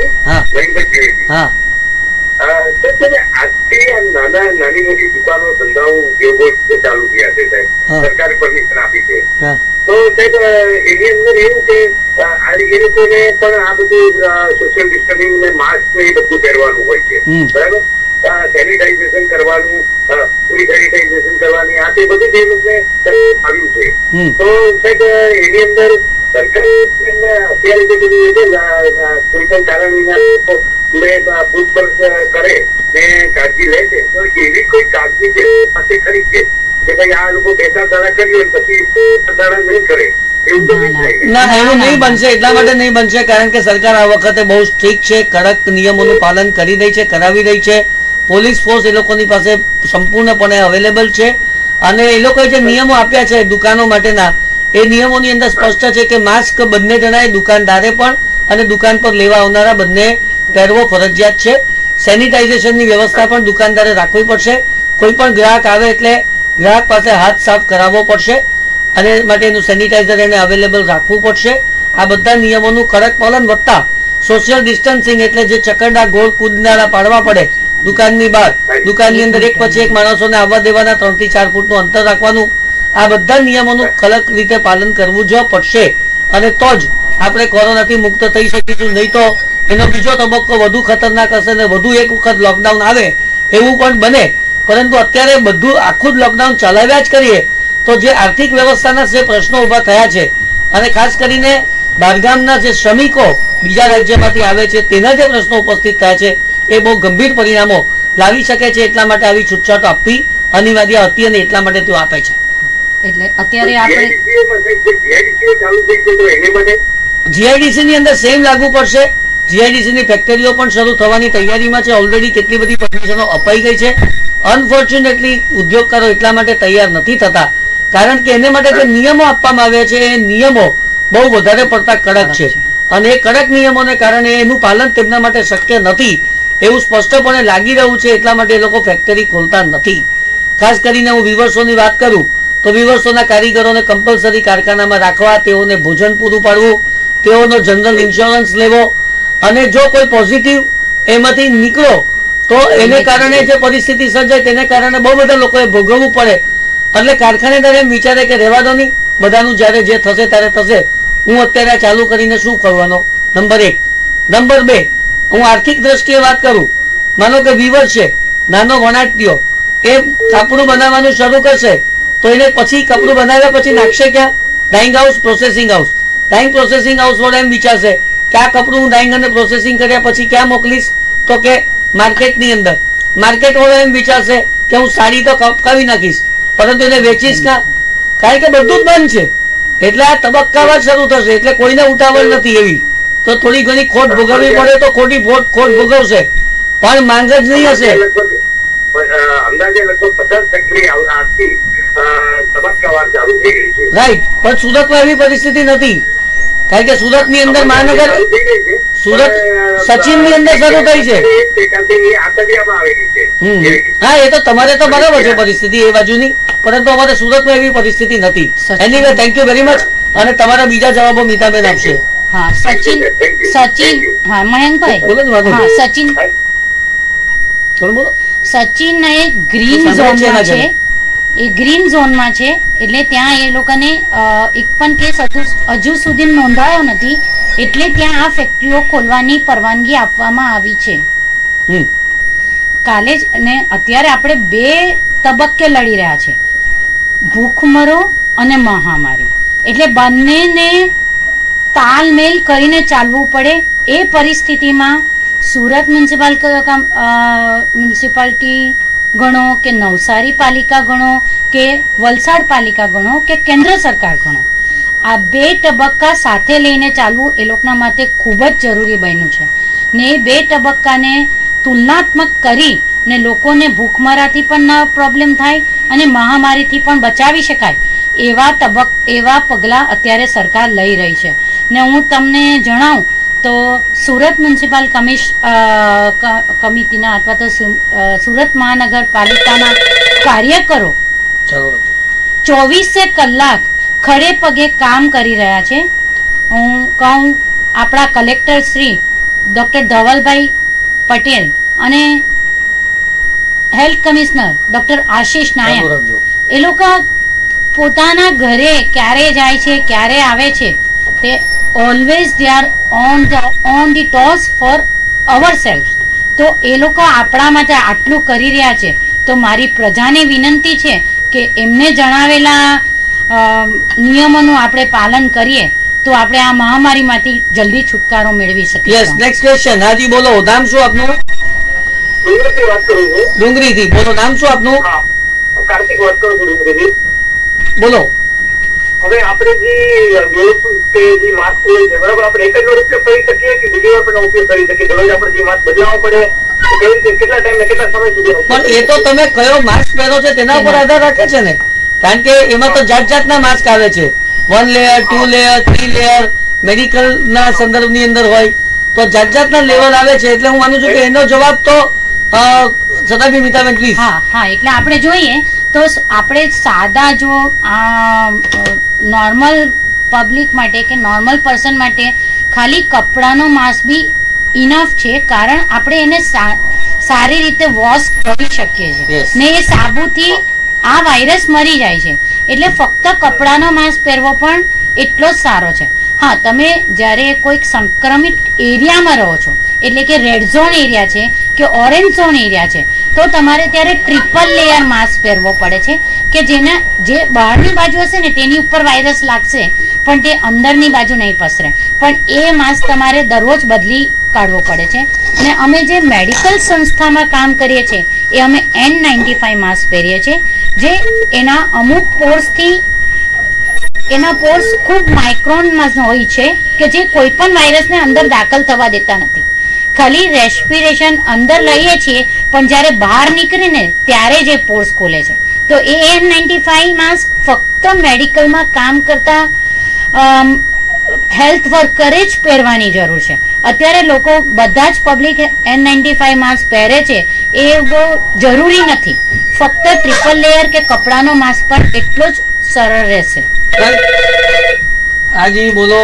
નાની મોટી દુકાનો, ધંધાઓ, ઉદ્યોગો ચાલુ થયા છે સાહેબ, સરકારે પરમિશન આપી છે. તો સાહેબ, એની અંદર એવું કે એ લોકોને પણ આ બધું સોશિયલ ડિસ્ટન્સિંગ ને માસ્ક ને એ બધું પહેરવાનું હોય છે, બરાબર? સેનિટાઇઝેશન કરવાનું, સેનિટાઇઝેશન કરવાની, આ તે બધું જે લોકોને આવ્યું છે. તો સાહેબ, એની અંદર સરકાર અત્યારે જે બધું કોઈ પણ કારણ પૂછપરછ કરે ને કાળજી લે છે, તો એવી કોઈ કાળજી છે પાસે ખરી છે કે ભાઈ આ લોકો 2-4 દાડા કર્યું પછી દાડા નહીં કરે? એવું તો નહીં થાય ને? ના, એવું નહીં બનશે. એટલા માટે નહીં બનશે કારણ કે સરકાર આ વખતે બહુ સ્ટ્રિક્ટ છે, કડક નિયમોનું પાલન કરી રહી છે, કરાવી રહી છે. પોલીસ ફોર્સ એ લોકોની પાસે સંપૂર્ણપણે અવેલેબલ છે અને એ લોકોએ જે નિયમો આપ્યા છે દુકાનો માટેના, એ નિયમોની અંદર સ્પષ્ટ છે કે માસ્ક બંને જણાએ, દુકાનદારે પણ અને દુકાન પર લેવા આવનારા બંને પહેરવો ફરજિયાત છે. સેનિટાઇઝેશનની વ્યવસ્થા પણ દુકાનદારે રાખવી પડશે. કોઈ પણ ગ્રાહક આવે એટલે ગ્રાહક પાસે હાથ સાફ કરાવવો પડશે અને માટે એનું સેનિટાઇઝર એને અવેલેબલ રાખવું પડશે. આ બધા નિયમોનું કડક પાલન વધતા સોશિયલ ડિસ્ટન્સિંગ એટલે જે ચકરડા ગોળ કૂદનારા પાડવા પડે દુકાનની બહાર, દુકાનની અંદર એક પછી એક માણસોને આવવા દેવાના, 3 થી 4 ફૂટનું અંતર રાખવાનું, આ બધા નિયમોનું કડક રીતે પાલન કરવું જ પડશે અને તો જ આપણે કોરોનાથી મુક્ત થઈ શકીશું. નહીં તો એનો બીજો તબક્કો વધુ ખતરનાક હશે અને વધુ એક વખત લોકડાઉન આવે એવું પણ બને. પરંતુ અત્યારે બધું આખું જ લોકડાઉન ચલાવ્યા જ કરીએ તો જે આર્થિક વ્યવસ્થાના જે પ્રશ્નો ઉભા થયા છે અને ખાસ કરીને બહારગામના જે શ્રમિકો બીજા રાજ્યમાંથી આવે છે તેના જે પ્રશ્નો ઉપસ્થિત થયા છે એ બહુ ગંભીર પરિણામો લાવી શકે છે. એટલા માટે આવી છૂટછાટો આપવી અનિવાર્ય હતી અને એટલા માટે તેઓ આપે છે. એટલે અત્યારે આપણે જીઆઈડીસી ની અંદર સેમ લાગુ પડશે. જીઆઈડીસી ની ફેક્ટરીઓ પણ શરૂ થવાની તૈયારીમાં છે. ઓલરેડી કેટલી બધી પરમિશનો અપાઈ ગઈ છે. અનફોર્ચ્યુનેટલી ઉદ્યોગકારો એટલા માટે તૈયાર નથી થતા કારણ કે એને માટે જે નિયમો આપવામાં આવ્યા છે એ નિયમો બહુ વધારે પડતા કડક છે અને એ કડક નિયમોને કારણે એનું પાલન તેમના માટે શક્ય નથી એવું સ્પષ્ટપણે લાગી રહ્યું છે. એટલા માટે એ લોકો ફેક્ટરી ખોલતા નથી. ખાસ કરીને હું વીવર્સોની વાત કરું તો વીવર્સોના કારીગરોને કમ્પલસરી કારખાનામાં રાખવા, તેઓને ભોજન પૂરું પાડવું, તેઓનો જનરલ ઇન્સ્યોરન્સ લેવો અને જો કોઈ પોઝિટિવ એમાંથી નીકળો તો એને કારણે જે પરિસ્થિતિ સર્જાય તેને કારણે બહુ બધા લોકોએ ભોગવવું પડે. એટલે કારખાનેદાર એમ વિચારે કે રહેવા દો નહીં, બધાનું જ્યારે જે થશે ત્યારે થશે, હું અત્યારે ચાલુ કરીને શું કરવાનો? નંબર 1. નંબર 2, હું આર્થિક દ્રષ્ટિએ વાત કરું, માનો કે વીવર છે, નાનો વણાટિયો, એ કાપડું બનાવવાનું શરૂ કરશે તો એને પછી કપડું બનાવ્યા પછી નાખશે ક્યાં? Dyeing house, processing house. Dyeing processing house વાળા એમ વિચારશે કે આ કપડું હું ડાઇંગ અને પ્રોસેસિંગ કર્યા પછી ક્યાં મોકલીશ? તો કે માર્કેટની અંદર. માર્કેટ વાળો એમ વિચારશે કે હું સાડી તો કપાવી નાખીશ પરંતુ એને વેચીશ કા? કારણ કે બધું જ બંધ છે. એટલે આ તબક્કાવાર શરૂ થશે. એટલે કોઈને ઉતાવળ નથી એવી. તો થોડી ઘણી ખોટ ભોગવવી પડે તો ખોટી ખોટ ભોગવશે પણ માંગ જ નહીં હશે. અંદાજે લગભગ 50 ફેક્ટરી આજથી તબક્કાવાર ચાલુ થઈ ગઈ છે. રાઈટ. પણ સુરતમાં એવી પરિસ્થિતિ નથી કારણ કે સુરતની અંદર મહાનગર, સુરત સચિન ની અંદર શરૂ થઈ છે. હા, એ તો તમારે તો બરાબર છે પરિસ્થિતિ એ બાજુની, પરંતુ અમારે સુરતમાં એવી પરિસ્થિતિ નથી. Anyway thank you very much અને તમારા બીજા જવાબો મીતાબેન આપશે. હા સચિન, હા મયંકભાઈ, હા સચિન, બોલો. સચિન એ ગ્રીન ઝોનમાં છે, એ ગ્રીન ઝોનમાં છે એટલે ત્યાં એ લોકોને એક પણ કેસ હજુ સુધી નોંધાયો નથી એટલે ત્યાં આ ફેક્ટરીઓ ખોલવાની પરવાનગી આપવામાં આવી છે કાલે જ. અને અત્યારે આપણે 2 તબક્કે લડી રહ્યા છે, ભૂખમરો અને મહામારી. એટલે બંનેને તાલમેલ કરીને ચાલવું પડે. એ પરિસ્થિતિમાં સુરત મ્યુનિસિપાલિટી ગણો કે નવસારી પાલિકા ગણો કે વલસાડ પાલિકા ગણો કે કેન્દ્ર સરકાર ગણો, આ 2 તબક્કા સાથે લઈને ચાલવું એ લોકોના માટે ખૂબ જ જરૂરી બન્યું છે. ને એ 2 તબક્કાને તુલનાત્મક કરી ને લોકોને ભૂખમરાથી પણ પ્રોબ્લેમ થાય અને મહામારીથી પણ બચાવી શકાય એવા પગલાં અત્યારે સરકાર લઈ રહી છે. ને હું તમને જણાવું તો સુરત મ્યુનિસિપલ કમિટીના અથવા તો સુરત મહાનગરપાલિકાના કાર્યકરો 24 કલાક ખડે પગે કામ કરી રહ્યા છે. હું કહું આપણા કલેક્ટર શ્રી ડોક્ટર ધવલભાઈ પટેલ અને health commissioner doctor Ashish Nayak, એ લોકો પોતાના ઘરે ક્યારે જાય છે ક્યારે આવે છે તે always they are on the toes for ourselves. તો એ લોકો આપણા માટે આટલું કરી રહ્યા છે તો મારી પ્રજાને વિનંતી છે કે એમને જણાવેલા નિયમોનું આપણે પાલન કરીએ તો આપણે આ મહામારીમાંથી જલ્દી છુટકારો મેળવી શકીએ. Yes, next question. હાજી બોલો, નામ શું આપનું? ડુંગરીથી વાત કરું છું. ડુંગરીથી બોલો, નામ શું આપનું? હા, કાર્તિક વાત કરું છું ડુંગરીથી. બોલો. હવે આપણે જે માસ્ક હોય છે બરાબર, આપણે એક જ વાર ઉપયોગ કરી શકીએ કે બીજી વાર પણ ઉપયોગ કરી શકીએ? દરરોજ આપણે જે માસ્ક બદલાવવો પડે કઈ રીતે, કેટલા ટાઈમ કેટલા સમય સુધી? પણ એ તો તમે કયો માસ્ક પહેરો છો તેના ઉપર આધાર રાખે છે ને, કારણ કે એમાં તો જાત જાતના માસ્ક આવે છે. 1 લેયર, 2 લેયર, 3 લેયર, મેડિકલ ના સંદર્ભની અંદર હોય તો જાત જાતના લેવલ આવે છે. એટલે હું માનું છું કે એનો જવાબ તો સદાબી મિતાબેન પ્લીઝ. હા હા, એટલે આપણે જોઈએ તો આપણે સાદા જો નોર્મલ પબ્લિક માટે કે નોર્મલ પર્સન માટે ખાલી કપડાનો માસ્ક બી ઇનફ છે, કારણ આપણે એને સારી રીતે વોશ કરી શકીએ છીએ ને એ સાબુથી આ વાયરસ મરી જાય છે. એટલે ફક્ત કપડાનો માસ્ક પહેરવો પણ એટલો જ સારો છે. હા, તમે જ્યારે કોઈક સંક્રમિત એરિયામાં રહો છો, એટલે કે રેડ ઝોન એરિયા છે કે ઓરેન્જ ઝોન એરિયા છે, તો તમારે ત્યારે ટ્રિપલ લેયર માસ્ક પહેરવો પડે છે કે જે બહારની બાજુ હશે ને તેની ઉપર વાયરસ લાગશે પણ તે અંદરની બાજુ નહીં પસરે. પણ એ માસ્ક તમારે દરરોજ બદલી કાઢવો પડે છે. અને અમે જે મેડિકલ સંસ્થામાં કામ કરીએ છીએ એ અમે N95 માસ્ક પહેરીએ છીએ, જે એના અમુક પોર્સથી એના પોર્સ ખૂબ માઇક્રોનમાં હોય છે કે જે કોઈ પણ વાયરસને અંદર દાખલ થવા દેતા નથી. ખાલી રેસ્પિરેશન અંદર લઈએ છીએ પણ જ્યારે બહાર નીકળે ને ત્યારે જે પોર્સ ખોલે છે. તો એ N95 માસ્ક ફક્ત મેડિકલમાં કામ કરતા હેલ્થ વર્કરે જ પહેરવાની જરૂર છે. અત્યારે લોકો બધા જ પબ્લિક N95 માસ્ક પહેરે છે એ બહુ જરૂરી નથી. ફક્ત ટ્રિપલ લેયર કે કપડાનો માસ્ક પણ એટલો જ સરળ રહેશે. હાજી બોલો.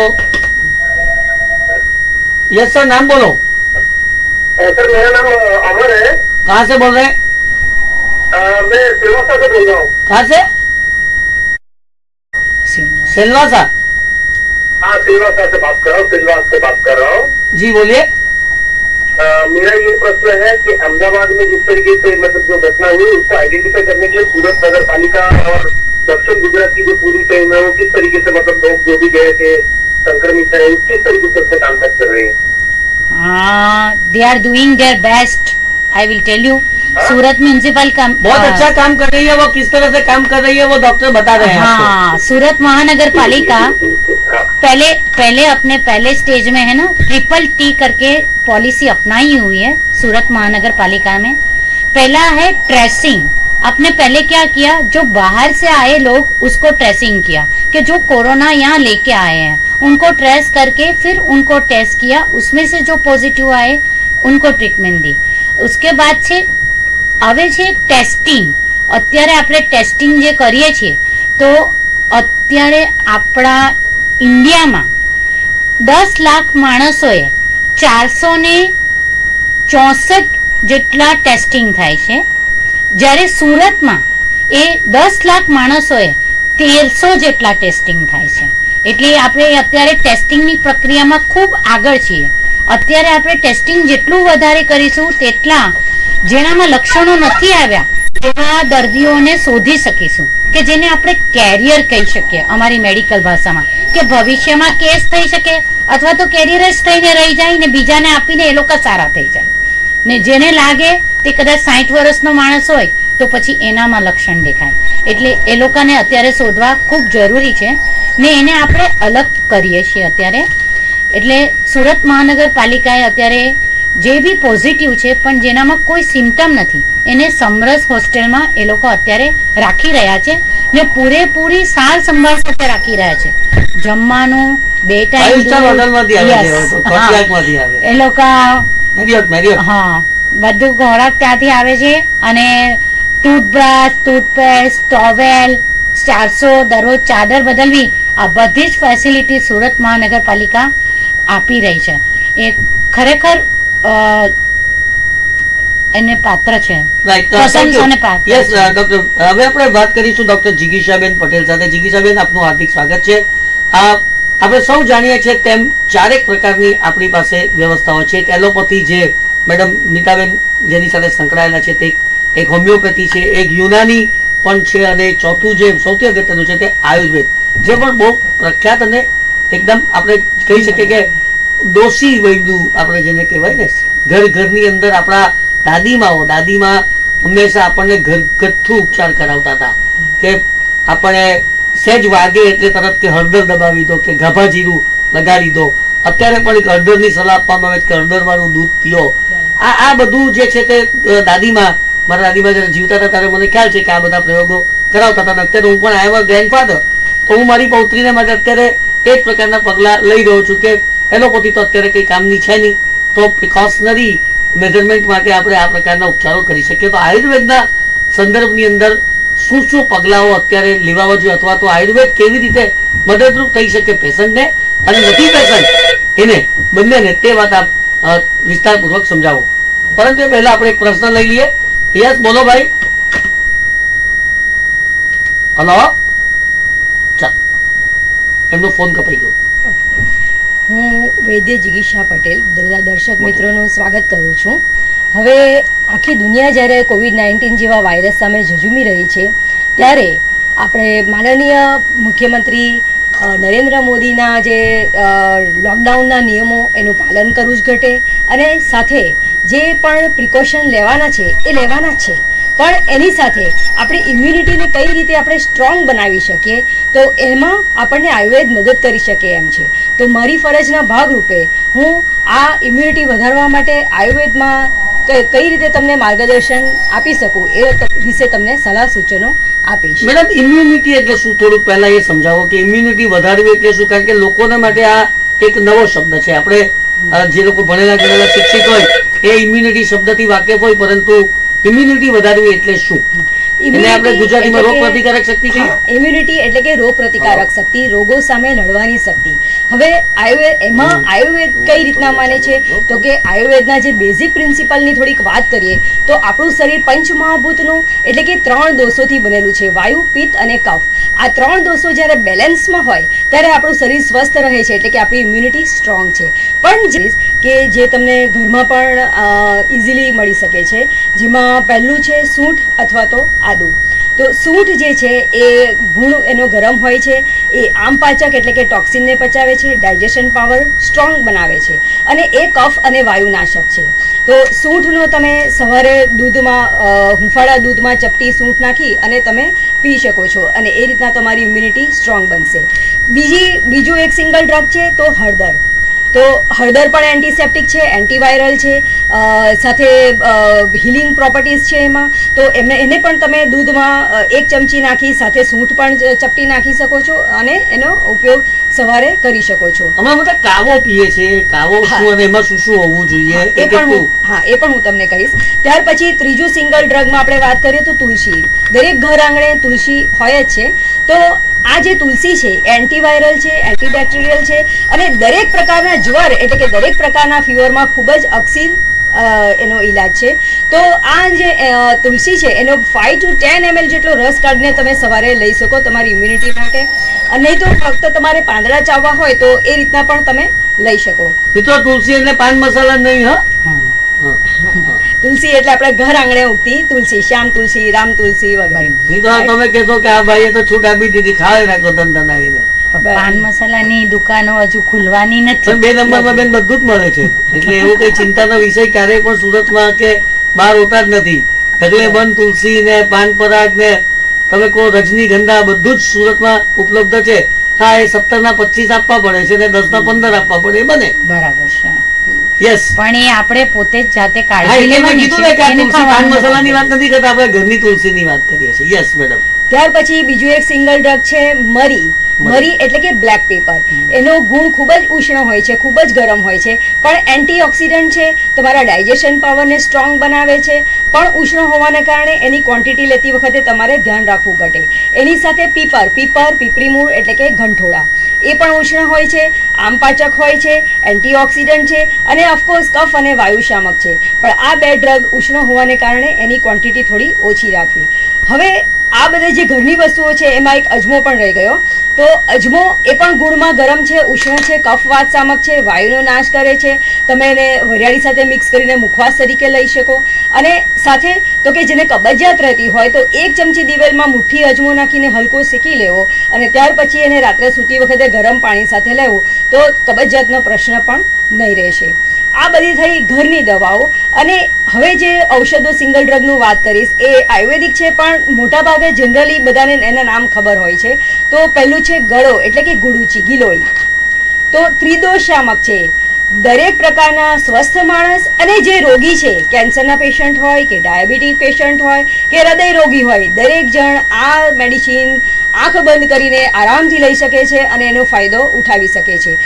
यस सर, नाम बोलो. सर मेरा नाम अमर है. कहाँ से बोल रहे हैं? मैं सिलवासा से बोल रहा हूँ. कहाँ से? सिलवासा. हाँ, सिलवासा से बात कर रहा हूँ. सिलवासा से बात कर रहा हूँ. जी बोलिए. मेरा ये प्रश्न है कि अहमदाबाद में जिस तरीके से मतलब जो घटना हुई उसको आइडेंटिफाई करने के लिए सूरत नगर पालिका और दक्षिण गुजरात की जो पूरी टीम है वो किस तरीके से मतलब लोग जो भी गए थे संक्रमित है किस तरीके से उससे काम कर रहे हैं? They are doing their best, I will tell you. Surat municipal का बहुत अच्छा काम कर रही है. वो किस तरह से काम कर रही है वो डॉक्टर बता रहे हैं. हाँ, सूरत महानगर पालिका पहले अपने पहले स्टेज में है ना TTT करके पॉलिसी अपनाई हुई है सूरत महानगर पालिका में. पहला है ट्रेसिंग. आपने पहले क्या किया, जो बाहर से आए लोग उसको ट्रेसिंग किया कि जो कोरोना यहाँ लेके आए हैं उनको ट्रेस करके फिर उनको टेस्ट किया, उसमें से जो पॉजिटिव आए उनको ट्रीटमेंट दी. उसके बाद છે હવે છે ટેસ્ટિંગ. અત્યારે આપણે ટેસ્ટિંગ જે કરીએ છીએ તો અત્યારે આપણા ઇન્ડિયામાં 10 લાખ માણસોએ 464 જેટલા ટેસ્ટિંગ થાય છે, જ્યારે સુરતમાં એ 10 લાખ માણસોએ 1300 જેટલા ટેસ્ટિંગ થાય છે. એટલે આપણે અત્યારે ટેસ્ટિંગની પ્રક્રિયામાં ખૂબ આગળ છીએ. અત્યારે આપણે ટેસ્ટિંગ જેટલું વધારે કરીશું તેટલા જેનામાં લક્ષણો નથી આવ્યા તેવા દર્દીઓને શોધી શકીશું કે જેને આપણે કેરિયર કહી શકીએ અમારી મેડિકલ ભાષામાં, કે ભવિષ્યમાં કેસ થઈ શકે અથવા તો કેરિયર જ થઈને રહી જાય ને બીજાને આપીને એ લોકો સારા થઈ જાય ને જેને લાગે તે કદાચ 60 વર્ષનો માણસ હોય તો પછી એનામાં લક્ષણ દેખાય. એટલે એ લોકોને અત્યારે શોધવા ખૂબ જરૂરી છે ને એને આપણે અલગ કરીએ છીએ અત્યારે. એટલે સુરત મહાનગરપાલિકાએ અત્યારે જે બી પોઝિટિવ છે પણ જેનામાં કોઈ સિમ્ટમ નથી એને સમરસ હોસ્ટેલમાં એ લોકો અત્યારે રાખી રહ્યા છે ને પૂરેપૂરી સાર સંભાળ સાથે રાખી રહ્યા છે. જમવાનું 2 ટાઈમ એ લોકો હા બધું ખોરાક ત્યાંથી આવે છે અને ટૂથબ્રશ, ટૂથપેસ્ટ, ટોવેલ 400 દરરોજ ચાદર બદલવી આ બધી જ ફેસિલિટી સુરત મહાનગરપાલિકા આપી રહી છે. એ ખરેખર એને પાત્ર છે. યસ ડોક્ટર, હવે આપણે વાત કરીશું ડોક્ટર જિગીશાબેન પટેલ સાથે. જિગીશાબેન, આપનું હાર્દિક સ્વાગત છે. આપણે સૌ જાણીએ છીએ તેમ 4 પ્રકારની આપણી પાસે વ્યવસ્થાઓ છે. એક એલોપેથી જે મેડમ મીતાબેન જેની સાથે સંકળાયેલા છે તે, એક હોમિયોપેથી છે, એક યુનાની પણ છે અને ચોથું જે સૌથી અગત્યનું છે તે આયુર્વેદ, જે પણ બહુ પ્રખ્યાત અને એકદમ આપણે કહી શકીએ કે દોષી વૈદ્યું આપણે જેને કહેવાય ને, ઘરની અંદર આપણા દાદીમાં હંમેશા આપણને ઘરગથ્થુ ઉપચાર કરાવતા હતા કે આપણે સહેજ વાગે એટલે તરત કે હળદર દબાવી દો કે ગાભા જીરું લગાડી દો. અત્યારે પણ એક હળદરની સલાહ આપવામાં આવે કે હળદર વાળું દૂધ પીઓ. આ બધું જે છે તે મારા દાદીમાં જયારે જીવતા હતા ત્યારે મને ખ્યાલ છે કે આ બધા પ્રયોગો કરાવતા હતા. અત્યારે હું પણ આઈ એમ ગ્રેન્ડફાધર, તો હું મારી પૌત્રીને માટે અત્યારે એ જ પ્રકારના પગલા લઈ રહ્યો છું કે એલોપેથી તો અત્યારે કઈ કામની છે નહીં, તો પ્રિકોશનરી મેઝરમેન્ટ માટે આપણે આ પ્રકારના ઉપચારો કરી શકીએ. તો આયુર્વેદના સંદર્ભની અંદર શું શું પગલાઓ અત્યારે લેવા જોઈએ, અથવા તો આયુર્વેદ કેવી રીતે મદદરૂપ થઈ શકે પેશન્ટને અને નથી પેશન્ટ એને બંનેને, તે વાત આપ વિસ્તારપૂર્વક સમજાવો. પરંતુ એ પહેલા આપણે એક પ્રશ્ન લઈ લઈએ. યસ, બોલો ભાઈ. હલો, ચાલ, એમનો ફોન કપાઈ ગયો. હું વૈદ્ય જિગીષા પટેલ બધા દર્શક મિત્રોનું સ્વાગત કરું છું. હવે આખી દુનિયા જ્યારે COVID-19 જેવા વાયરસ સામે ઝઝૂમી રહી છે, ત્યારે આપણે માનનીય મુખ્યમંત્રી નરેન્દ્ર મોદીના જે લોકડાઉનના નિયમો એનું પાલન કરવું જ ઘટે, અને સાથે જે પણ પ્રિકોશન લેવાના છે એ લેવાના છે, પણ એની સાથે આપણી ઇમ્યુનિટીને કઈ રીતે આપણે સ્ટ્રોંગ બનાવી શકીએ, તો એમાં આપણને આયુર્વેદ મદદ કરી શકે એમ છે. તો મારી ફરજના ભાગરૂપે હું આ ઇમ્યુનિટી વધારવા માટે આયુર્વેદમાં કઈ રીતે તમને માર્ગદર્શન આપી શકું એ વિશે તમને સલાહ સૂચનો આપીશ. મેડમ, ઇમ્યુનિટી એટલે શું, થોડુંક પહેલા એ સમજાવો કે ઇમ્યુનિટી વધારવી એટલે શું? કારણ કે લોકોને માટે આ એક નવો શબ્દ છે. આપણે જે લોકો ભણેલા ગણેલા શિક્ષિત હોય એ ઇમ્યુનિટી શબ્દથી વાકેફ હોય, પરંતુ ઇમ્યુનિટી વધારવી એટલે શું? એને આપણે ગુજરાતીમાં રોગ પ્રતિકારક શક્તિ કહીએ. ઇમ્યુનિટી એટલે કે રોગ પ્રતિકારક શક્તિ, રોગો સામે લડવાની શક્તિ. હવે આયુર્વેદ કઈ રીતના માને છે, તો કે આયુર્વેદના જે બેઝિક પ્રિન્સિપલની થોડીક વાત કરીએ તો આપણું શરીર પંચમહાભૂતનું એટલે કે 3 દોષોથી બનેલું છે, વાયુ, પિત્ત અને કફ. આ 3 દોષો જ્યારે બેલેન્સમાં હોય ત્યારે આપણું શરીર સ્વસ્થ રહે છે, એટલે કે આપણી ઇમ્યુનિટી સ્ટ્રોંગ છે. પણ જે તમને ઘરમાં પણ ઇઝીલી મળી શકે છે, જેમાં પહેલું છે સૂંઠ અથવા તો આદુ. તો સૂંઠ જે છે એ ગુણ એનો ગરમ હોય છે, એ આમ પાચક એટલે કે ટોક્સિનને પચાવે છે, ડાયજેશન પાવર સ્ટ્રોંગ બનાવે છે, અને એ કફ અને વાયુનાશક છે. તો સૂંઠનો તમે સવારે દૂધમાં હુંફાળા દૂધમાં ચપટી સૂંઠ નાખી અને તમે પી શકો છો, અને એ રીતના તમારી ઇમ્યુનિટી સ્ટ્રોંગ બનશે. બીજું એક સિંગલ ડ્રગ છે તો હળદર. તો હળદર પણ એન્ટીસેપ્ટિક છે, એન્ટીવાયરલ છે, સાથે હિલિંગ પ્રોપર્ટીઝ છે એમાં. તો એને પણ તમે દૂધમાં 1 ચમચી નાખી સાથે સૂંઠ પણ ચપટી નાખી શકો છો, અને એનો ઉપયોગ સવારે કરી શકો છો. હમણાં બધા કાવો પીએ છે, કાવો શું અને એમાં શું શું હોવું જોઈએ એ પણ હું તમને કહીશ. ત્યાર પછી ત્રીજું સિંગલ ડ્રગમાં આપણે વાત કરીએ તો તુલસી. દરેક ઘર આંગણે તુલસી હોય જ છે. તો આ જે તુલસી છે એન્ટીવાયરલ છે, એન્ટીબેક્ટેરિયલ છે, અને દરેક પ્રકારના જ્વર એટલે કે દરેક પ્રકારના ફીવરમાં ખૂબ જ અકસીર એનો ઈલાજ છે. તો આ જે તુલસી છે એનો 5 to 10 ml જેટલો રસ કાઢીને તમે સવારે લઈ શકો તમારી ઇમ્યુનિટી માટે. નહીં તો ફક્ત તમારે પાંદડા ચાવવા હોય તો એ રીતના પણ તમે લઈ શકો. મિત્રો, તુલસી એટલે પાન મસાલા નહીં. તુલસી એટલે આપણે ઘર આંગણે ઉગતી તુલસી, શ્યામ તુલસી, રામ તુલસી વગેરે. તમે કહેશો કે આ ભાઈએ તો છૂટ આપી દીધી, ખાવે નાખો ધંધાવીને. પાન મસાલાની દુકાનો હજુ ખુલવાની નથી. 2 નંબરમાં બેન બધું જ મળે છે, એટલે એવું કઈ ચિંતાનો વિષય ક્યારેય પણ સુરતમાં કે બહાર હોતા જ નથી. ઢગલે બંધ તુલસી ને પાન પરાગ ને તમે કહો રજનીગંધા બધું જ સુરતમાં ઉપલબ્ધ છે. હા, એ 17 ના 25 આપવા પડે છે ને 10 ના 15 આપવા પડે, બને. બરાબર છે. યસ, પણ એ આપણે પોતે જ જાતે કાઢી લેવાની છે. પાન મસાલાની વાત નથી કરતા, આપણે ઘરની તુલસીની વાત કરીએ છીએ. Yes madam. ત્યાર પછી બીજું એક સિંગલ ડ્રગ છે મરી. મરી એટલે કે બ્લેક પેપર. એનો ગુણ ખૂબ જ ઉષ્ણ હોય છે, ખૂબ જ ગરમ હોય છે, પણ એન્ટીઓક્સિડન્ટ છે, તમારા ડાયજેશન પાવરને સ્ટ્રોંગ બનાવે છે. પણ ઉષ્ણ હોવાને કારણે એની ક્વોન્ટિટી લેતી વખતે તમારે ધ્યાન રાખવું ઘટે. એની સાથે પીપરી મૂળ એટલે કે ગંઠોડા, એ પણ ઉષ્ણ હોય છે, આમ પાચક હોય છે, એન્ટીઓક્સિડન્ટ છે, અને ઓફકોર્સ કફ અને વાયુશામક છે. પણ આ 2 ડ્રગ ઉષ્ણ હોવાને કારણે એની ક્વોન્ટિટી થોડી ઓછી રાખવી. હવે આ બધા જે ઘરની વસ્તુઓ છે એમાં એક અજમો પણ રહી ગયો. તો અજમો એ પણ ગુણમાં ગરમ છે, ઉષ્ણ છે, કફવાત શામક છે, વાયુનો નાશ કરે છે. તમે એને વરિયાળી સાથે મિક્સ કરીને મુખવાસ તરીકે લઈ શકો. અને સાથે તો કે જેને કબજિયાત રહેતી હોય તો 1 ચમચી દિવેલમાં મુઠ્ઠી અજમો નાખીને હલકો શેકી લેવો અને ત્યાર પછી એને રાત્રે સૂતી વખતે ગરમ પાણી સાથે લેવું તો કબજિયાતનો પ્રશ્ન પણ નહીં રહેશે. આ બધી થઈ ઘરની દવાઓ. અને હવે જે ઔષધો સિંગલ ડ્રગનું વાત કરીશ એ આયુર્વેદિક છે, પણ મોટાભાગે જનરલી બધાને એના નામ ખબર હોય છે. તો પહેલું છે ગળો એટલે કે ગુડુચી, ગિલોઈ. તો ત્રિદોષામક છે. દરેક પ્રકારના સ્વસ્થ માણસ અને જે રોગી છે, કેન્સરના પેશન્ટ હોય કે ડાયાબિટીસ પેશન્ટ હોય કે હૃદય રોગી હોય, દરેક જણ આ મેડિસિન આંખ બંધ કરીને આરામથી લઈ શકે છે અને એનો ફાયદો ઉઠાવી શકે છે.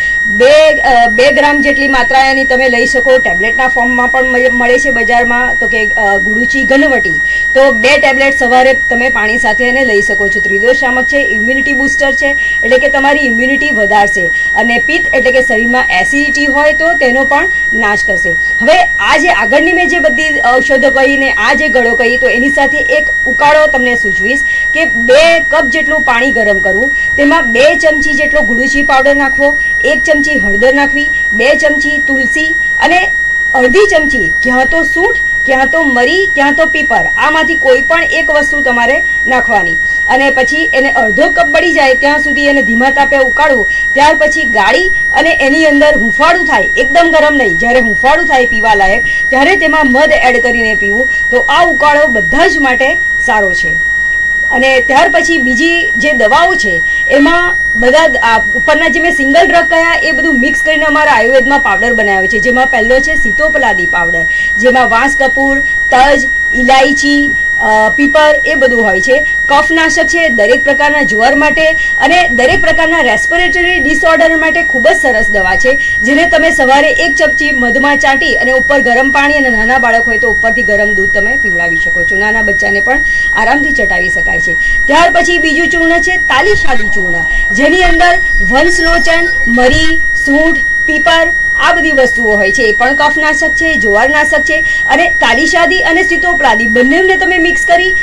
2 ગ્રામ જેટલી માત્રા એની તમે લઈ શકો. ટેબ્લેટના ફોર્મમાં પણ મળે છે બજારમાં. તો કે ગુડુચી ઘનવટી, તો 2 ટેબ્લેટ સવારે તમે પાણી સાથે એને લઈ શકો છો. ત્રિદોષામક છે, ઇમ્યુનિટી બૂસ્ટર છે એટલે કે તમારી ઇમ્યુનિટી વધારશે. અને પિત્ત એટલે કે શરીરમાં એસિડિટી હોય તો તેનો પણ નાશ કરશે. હવે આ જે આગળની મેં જે બધી ઔષધો કહી ને આ જે ગળો કહી, તો એની સાથે એક ઉકાળો તમને સૂચવીશ કે 2 કપ જેટલું પાણી ગરમ કરવું, તેમાં 2 ચમચી જેટલો ગુડુચી પાવડર નાખવો, 1 ચમચી હળદર નાખવી, 2 ચમચી તુલસી અને અડધી ચમચી ક્યાં તો સૂંઠ, ક્યાં તો મરી, ક્યાં તો પીપર, આમાંથી કોઈ પણ એક વસ્તુ તમારે નાખવાની. અને પછી એને અડધો કપ બળી જાય ત્યાં સુધી એને ધીમા તાપે ઉકાળવું. ત્યાર પછી ગાળી અને એની અંદર હુંફાળું થાય, એકદમ ગરમ નહીં, જ્યારે હુંફાળું થાય પીવા લાયક ત્યારે તેમાં મધ એડ કરીને પીવું. તો આ ઉકાળો બધા જ માટે સારો છે. અને ત્યાર પછી બીજી જે દવાઓ છે એમાં બધા ઉપરના જે મેં સિંગલ ડ્રગ કહ્યા એ બધું મિક્સ કરીને અમારા આયુર્વેદમાં પાવડર બનાવ્યો છે. જેમાં પહેલો છે સીતોપલાદી પાવડર, જેમાં વાંસ કપૂર, તજ, ઇલાયચી, પીપર એ બધું હોય છે. કફનાશક છે દરેક પ્રકારના જ્વર માટે અને દરેક પ્રકારના રેસ્પિરેટરી ડિસઓર્ડર માટે ખૂબ જ સરસ દવા છે, જેને તમે સવારે 1 ચમચી મધમાં ચાટી અને ઉપર ગરમ પાણી, અને નાના બાળક હોય તો ઉપરથી ગરમ દૂધ તમે પીવડાવી શકો છો. નાના બચ્ચાને પણ આરામથી ચટાવી શકાય છે. ત્યાર પછી બીજું ચૂર્ણ છે તાલીશાદી ચૂર્ણ, જેની અંદર વંશલોચન, મરી, સૂંઠ, પીપર આ બધી વસ્તુઓ હોય છે. એ પણ કફનાશક છે, જોવારનાશક છે. અને તાલીશાદી અને સીતોપલાદી બંનેને તમે મિક્સ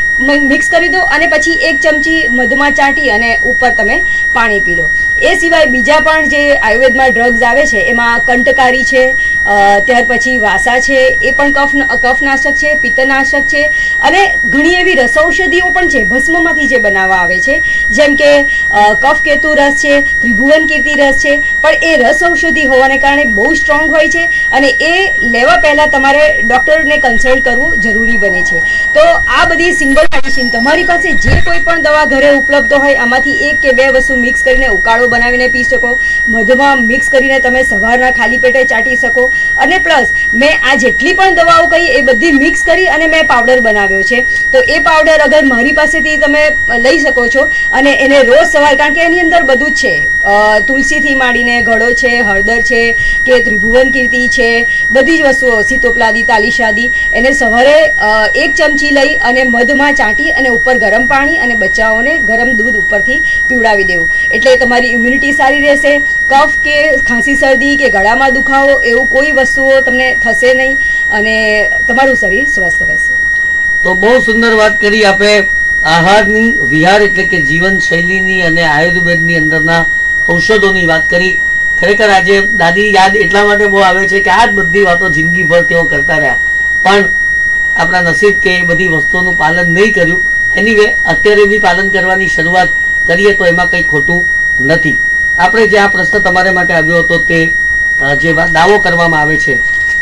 કરી દો અને પછી 1 ચમચી મધમાં ચાટી અને ઉપર તમે પાણી પી લો. એ સિવાય બીજા પણ જે આયુર્વેદમાં ડ્રગ્સ આવે છે એમાં કંટકારી છે, ત્યાર પછી વાસા છે, એ પણ કફનાશક છે, પિત્તનાશક છે. અને ઘણી એવી રસૌષધિઓ પણ છે ભસ્મમાંથી જે બનાવવા આવે છે, જેમ કે કફકેતુ રસ છે, ત્રિભુવન કીર્તિ રસ છે. પણ એ રસ ઔષધિ હોવાને કારણે બહુ સ્ટ્રોંગ હોય છે અને એ લેવા પહેલા તમારે ડોક્ટરને કન્સલ્ટ કરવું જરૂરી બને છે. તો આ બધી સિંગલ મેડિસિન તમારી પાસે જે કોઈ પણ દવા ઘરે ઉપલબ્ધ હોય આમાંથી 1 કે 2 વસ્તુ મિક્સ કરીને ઉકાળો બનાવીને પી શકો. મધમાં મિક્સ કરીને તમે સવારના ખાલી પેટે ચાટી શકો. અને પ્લસ મેં આ જેટલી પણ દવાઓ કહી એ બધી મિક્સ કરી અને મેં પાવડર બનાવ્યો છે. તો એ પાવડર અગર મારી પાસેથી તમે લઈ શકો છો અને એને રોજ સવાર, કારણ કે એની અંદર બધું જ છે, તુલસીથી માંડીને ગળો છે, હળદર છે કે ત્રિભુવન કીર્તિ છે, બધી જ વસ્તુઓ, સીતોપલાદી, તાલીશાદી, એને સવારે 1 ચમચી લઈ અને મધમાં ચાટી અને ઉપર ગરમ પાણી અને બચ્ચાઓને ગરમ દૂધ ઉપરથી પીવડાવી દેવું. એટલે તમારી ઇમ્યુનિટી સારી રહેશે. કફ કે ખાંસી, શરદી કે ગળામાં દુખાવો એવું કોઈ વસ્તુઓ તમને થશે નહીં અને તમારું શરીર સ્વસ્થ રહેશે. તો બહુ સુંદર વાત કરી આપણે આહારની, વિહાર એટલે કે જીવન શૈલીની અને આયુર્વેદની અંદરના ઔષધોની વાત કરી. ખરેખર આજે દાદી યાદ એટલા માટે બહુ આવે છે કે આ જ બધી વાતો જિંદગીભર તેઓ કરતા રહ્યા, પણ આપણા નસીબ કે એ બધી વસ્તુઓનું પાલન નહીં કર્યું. એનીવે અત્યારે બી પાલન કરવાની શરૂઆત કરીએ તો એમાં કંઈ ખોટું નથી. આપણે જે આ પ્રશ્ન તમારા માટે આવ્યો હતો તે જે દાવો કરવામાં આવે છે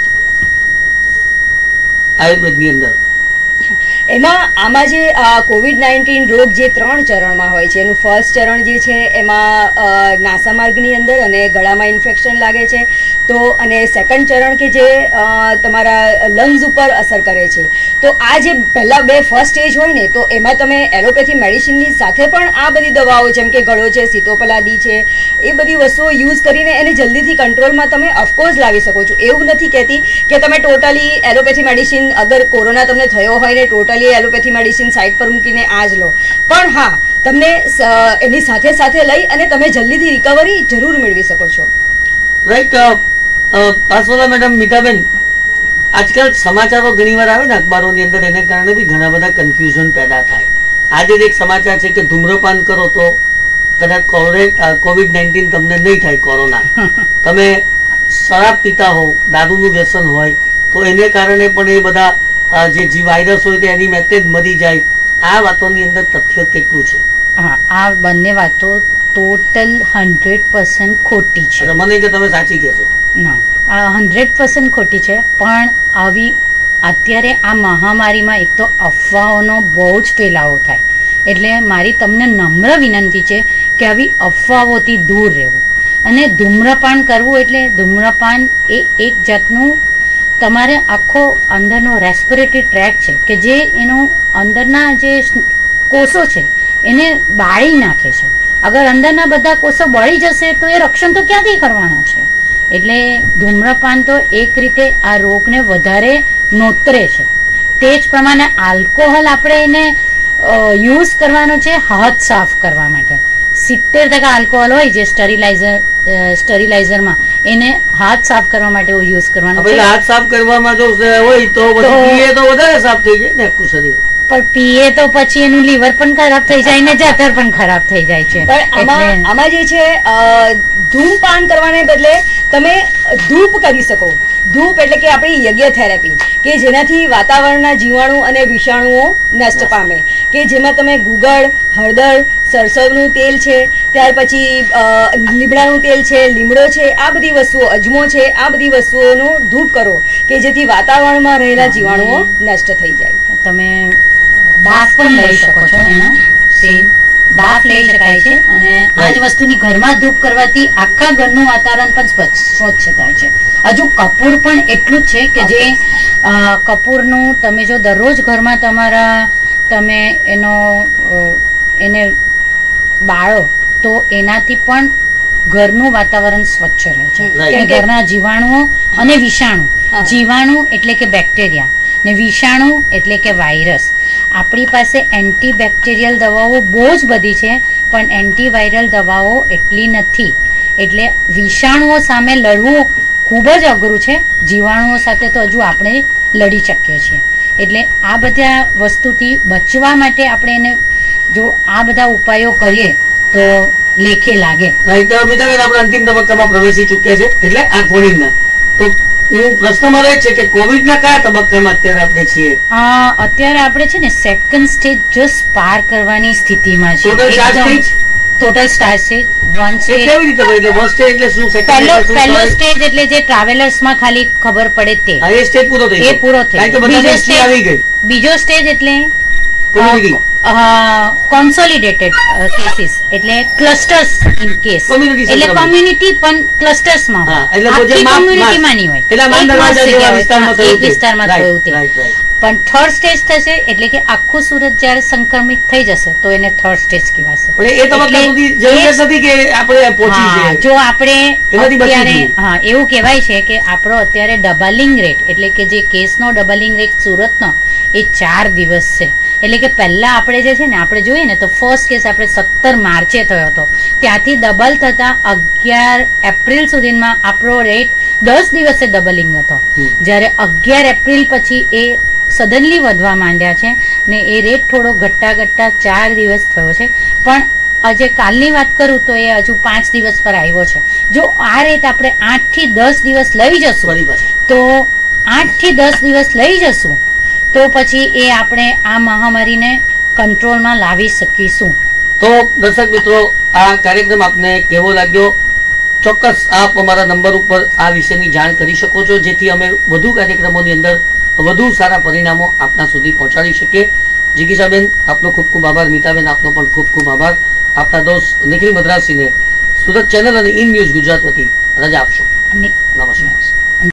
આયુર્વેદની અંદર, એમાં આમાં જે કોવિડ-19 રોગ જે 3 ચરણમાં હોય છે, એનું ફર્સ્ટ ચરણ જે છે એમાં નાસામાર્ગની અંદર અને ગળામાં ઇન્ફેક્શન લાગે છે. તો અને સેકન્ડ ચરણ કે જે તમારા લંગ્સ ઉપર અસર કરે છે. તો આ જે પહેલા 2 ફર્સ્ટ સ્ટેજ હોય ને, તો એમાં તમે એલોપેથી મેડિસિનની સાથે પણ આ બધી દવાઓ જેમ કે ગળો છે, સીતોપલાદી છે, એ બધી વસ્તુઓ યુઝ કરીને એને જલ્દીથી કંટ્રોલમાં તમે ઓફકોર્સ લાવી શકો છો. એવું નથી કહેતી કે તમે ટોટલી એલોપેથી મેડિસિન, અગર કોરોના તમને થયો હોય ને ટોટલી એલોપેથી મેડિસિન સાઈડ પર મૂકીને આ જ લો. પણ હા, તમને એની સાથે સાથે લઈ અને તમે જલ્દીથી રિકવરી જરૂર મેળવી શકો છો. રાઈટ. પાસવાલા મેડમ, મીતાબેન, આજકાલ સમાચારો ઘણી વાર આવે ને અખબારોની અંદર, એને કારણે બી ઘણા બધા કન્ફ્યુઝન પેદા થાય. આજે જ એક સમાચાર છે કે ધૂમ્રપાન કરો તો કદાચ COVID-19 તમને નહીં થાય, કોરોના, તમે શરાબ પીતા હો, દારૂનું વ્યસન હોય તો એને કારણે પણ એ બધા જે વાયરસ હોય તે એની મેસેજ મરી જાય, આ વાતોની અંદર તથ્ય કેટલું છે? હા, આ બંને વાતો ટોટલ 100% ખોટી છે. મને કે તમે સાચી કહેશો? ના, આ 100% ખોટી છે. પણ આવી અત્યારે આ મહામારીમાં એક તો અફવાઓનો બહુ જ ફેલાવો થાય, એટલે મારી તમને નમ્ર વિનંતી છે કે આવી અફવાઓથી દૂર રહેવું. અને ધૂમ્રપાન કરવું એટલે ધૂમ્રપાન એ એક જાતનું તમારે આખો અંદરનો રેસ્પિરેટરી ટ્રેક છે કે જે એનો અંદરના જે કોષો છે એને બાળી નાખે છે. અગર અંદરના બધા કોષો બળી જશે તો એ રક્ષણ તો ક્યાંથી કરવાનો છે? એટલે ધૂમ્રપાન તો એક રીતે આ રોગને વધારે નોતરે છે. તે જ પ્રમાણે આલ્કોહોલ આપણે એને યુઝ કરવાનો છે હાથ સાફ કરવા માટે. 70% આલ્કોહોલ હોય જે સ્ટરીલાઇઝરમાં, એને હાથ સાફ કરવા માટે યુઝ કરવાનો છે. હાથ સાફ કરવામાં જો હોય તો વધારે સાફ થઈ જાય ને આખું શરીર. પણ પીએ તો પછી એનું લીવર પણ ખરાબ થઈ જાય ને જાતર પણ ખરાબ થઈ જાય છે. પણ આમાં જે છે ધૂમપાન કરવાને બદલે તમે ધૂપ કરી શકો. ધૂપ એટલે કે આપણી યજ્ઞ થેરાપી, કે જેનાથી વાતાવરણના જીવાણુ અને વિષાણુઓ નષ્ટ પામે, કે જેમાં તમે ગુગળ, હળદર, સરસવનું તેલ છે, ત્યાર પછી લીમડાનું તેલ છે, લીમડો છે, આ બધી વસ્તુઓ, અજમો છે, આ બધી વસ્તુઓનો ધૂપ કરો કે જેથી વાતાવરણમાં રહેલા જીવાણુઓ નષ્ટ થઈ જાય. તમે બાફ પણ લઈ શકો છો, એનો સેમ બાફ લઈ શકાય છે. અને આ જ વસ્તુની ઘરમાં ધૂપ કરવાથી આખા ઘરનું વાતાવરણ પણ સ્વચ્છ થાય છે. હજુ કપૂર પણ એટલું જ છે કે જે કપૂરનું તમે જો દરરોજ ઘરમાં તમે એને બાળો તો એનાથી પણ ઘરનું વાતાવરણ સ્વચ્છ રહે છે. ઘરના જીવાણુઓ અને વિષાણુ, જીવાણુ એટલે કે બેક્ટેરિયા ને વિષાણુ એટલે કે વાયરસ. આપણી પાસે એન્ટીબેક્ટેરિયલ દવાઓ બહુ જ બધી છે, પણ એન્ટીવાયરલ દવાઓ એટલી નથી. એટલે વિષાણુઓ સામે લડવું ખૂબ જ અઘરું છે. જીવાણુઓ સાથે તો હજુ આપણે લડી શકીએ છીએ. એટલે આ બધા વસ્તુથી બચવા માટે આપણે એને જો આ બધા ઉપાયો કરીએ તો લેખે લાગે. આપણે અંતિમ તબક્કામાં પ્રવેશી ચૂક્યા છે, એટલે આ કોવિડના તો પ્રશ્ન મારો એ છે કે કોવિડના કયા તબક્કામાં અત્યારે આપણે છીએ? અત્યારે આપણે છે ને સેકન્ડ સ્ટેજ જસ્ટ પાર કરવાની સ્થિતિમાં છે. Total star stage, one stage. કેવી રીતે એટલે વન સ્ટેજ એટલે શું? પહેલો સ્ટેજ એટલે જે ટ્રાવેલર્સમાં ખાલી ખબર પડે તે, એ સ્ટેજ પૂરો થઈ ગયો. એ પૂરો થયો. બીજો સ્ટેજ એટલે કોન્સોલિડેટેડ કેસીસ એટલે ક્લસ્ટર્સ ઇન કેસ, એટલે કોમ્યુનિટી પણ ક્લસ્ટર્સમાં હોય, આખી કોમ્યુનિટીમાં નહીં હોય, એક વિસ્તારમાં થયું તે. પણ થર્ડ સ્ટેજ થશે એટલે કે આખું સુરત જ્યારે સંક્રમિત થઈ જશે તો એને થર્ડ સ્ટેજ કહેવાશે. જો આપણે અત્યારે એવું કહેવાય છે કે આપણો અત્યારે ડબલિંગ રેટ એટલે કે જે કેસનો ડબલિંગ રેટ સુરતનો એ 4 દિવસ છે. એટલે કે પહેલા આપણે જે છે ને આપણે જોઈએ ને તો ફર્સ્ટ કેસ આપણે 17 માર્ચે થયો હતો, ત્યાંથી ડબલ થતા 11 એપ્રિલ સુધીમાં આપણો રેટ 10 દિવસે ડબલિંગ હતો. જ્યારે 11 એપ્રિલ પછી એ સડનલી વધવા માંડ્યા છે ને એ રેટ થોડો ઘટતા 4 દિવસ થયો છે. પણ આજે કાલની વાત કરું તો એ હજુ 5 દિવસ પર આવ્યો છે. જો આ રેટ આપણે 8 થી 10 દિવસ લઈ જશું તો 8 થી 10 દિવસ લઈ જશું તો પછી એ આપણે આ મહામારીને કંટ્રોલમાં લાવી શકીશું. તો દર્શક મિત્રો, આ કાર્યક્રમ આપને કેવો લાગ્યો? ચોક્કસ આપ અમારા નંબર ઉપર આ વિષયની જાણ કરી શકો છો, જેથી અમે વધુ કાર્યક્રમોની અંદર વધુ સારા પરિણામો આપના સુધી પહોંચાડી શકીએ. જિગીશાબેન, આપનો ખૂબ ખૂબ આભાર. મીતાબેન, આપનો પણ ખૂબ ખૂબ આભાર. આપના દોસ્ત નિખિલ મદ્રાસીને સુરત ચેનલ અને ઇન ન્યૂઝ ગુજરાત વતી રજા આપશો. નમસ્કાર.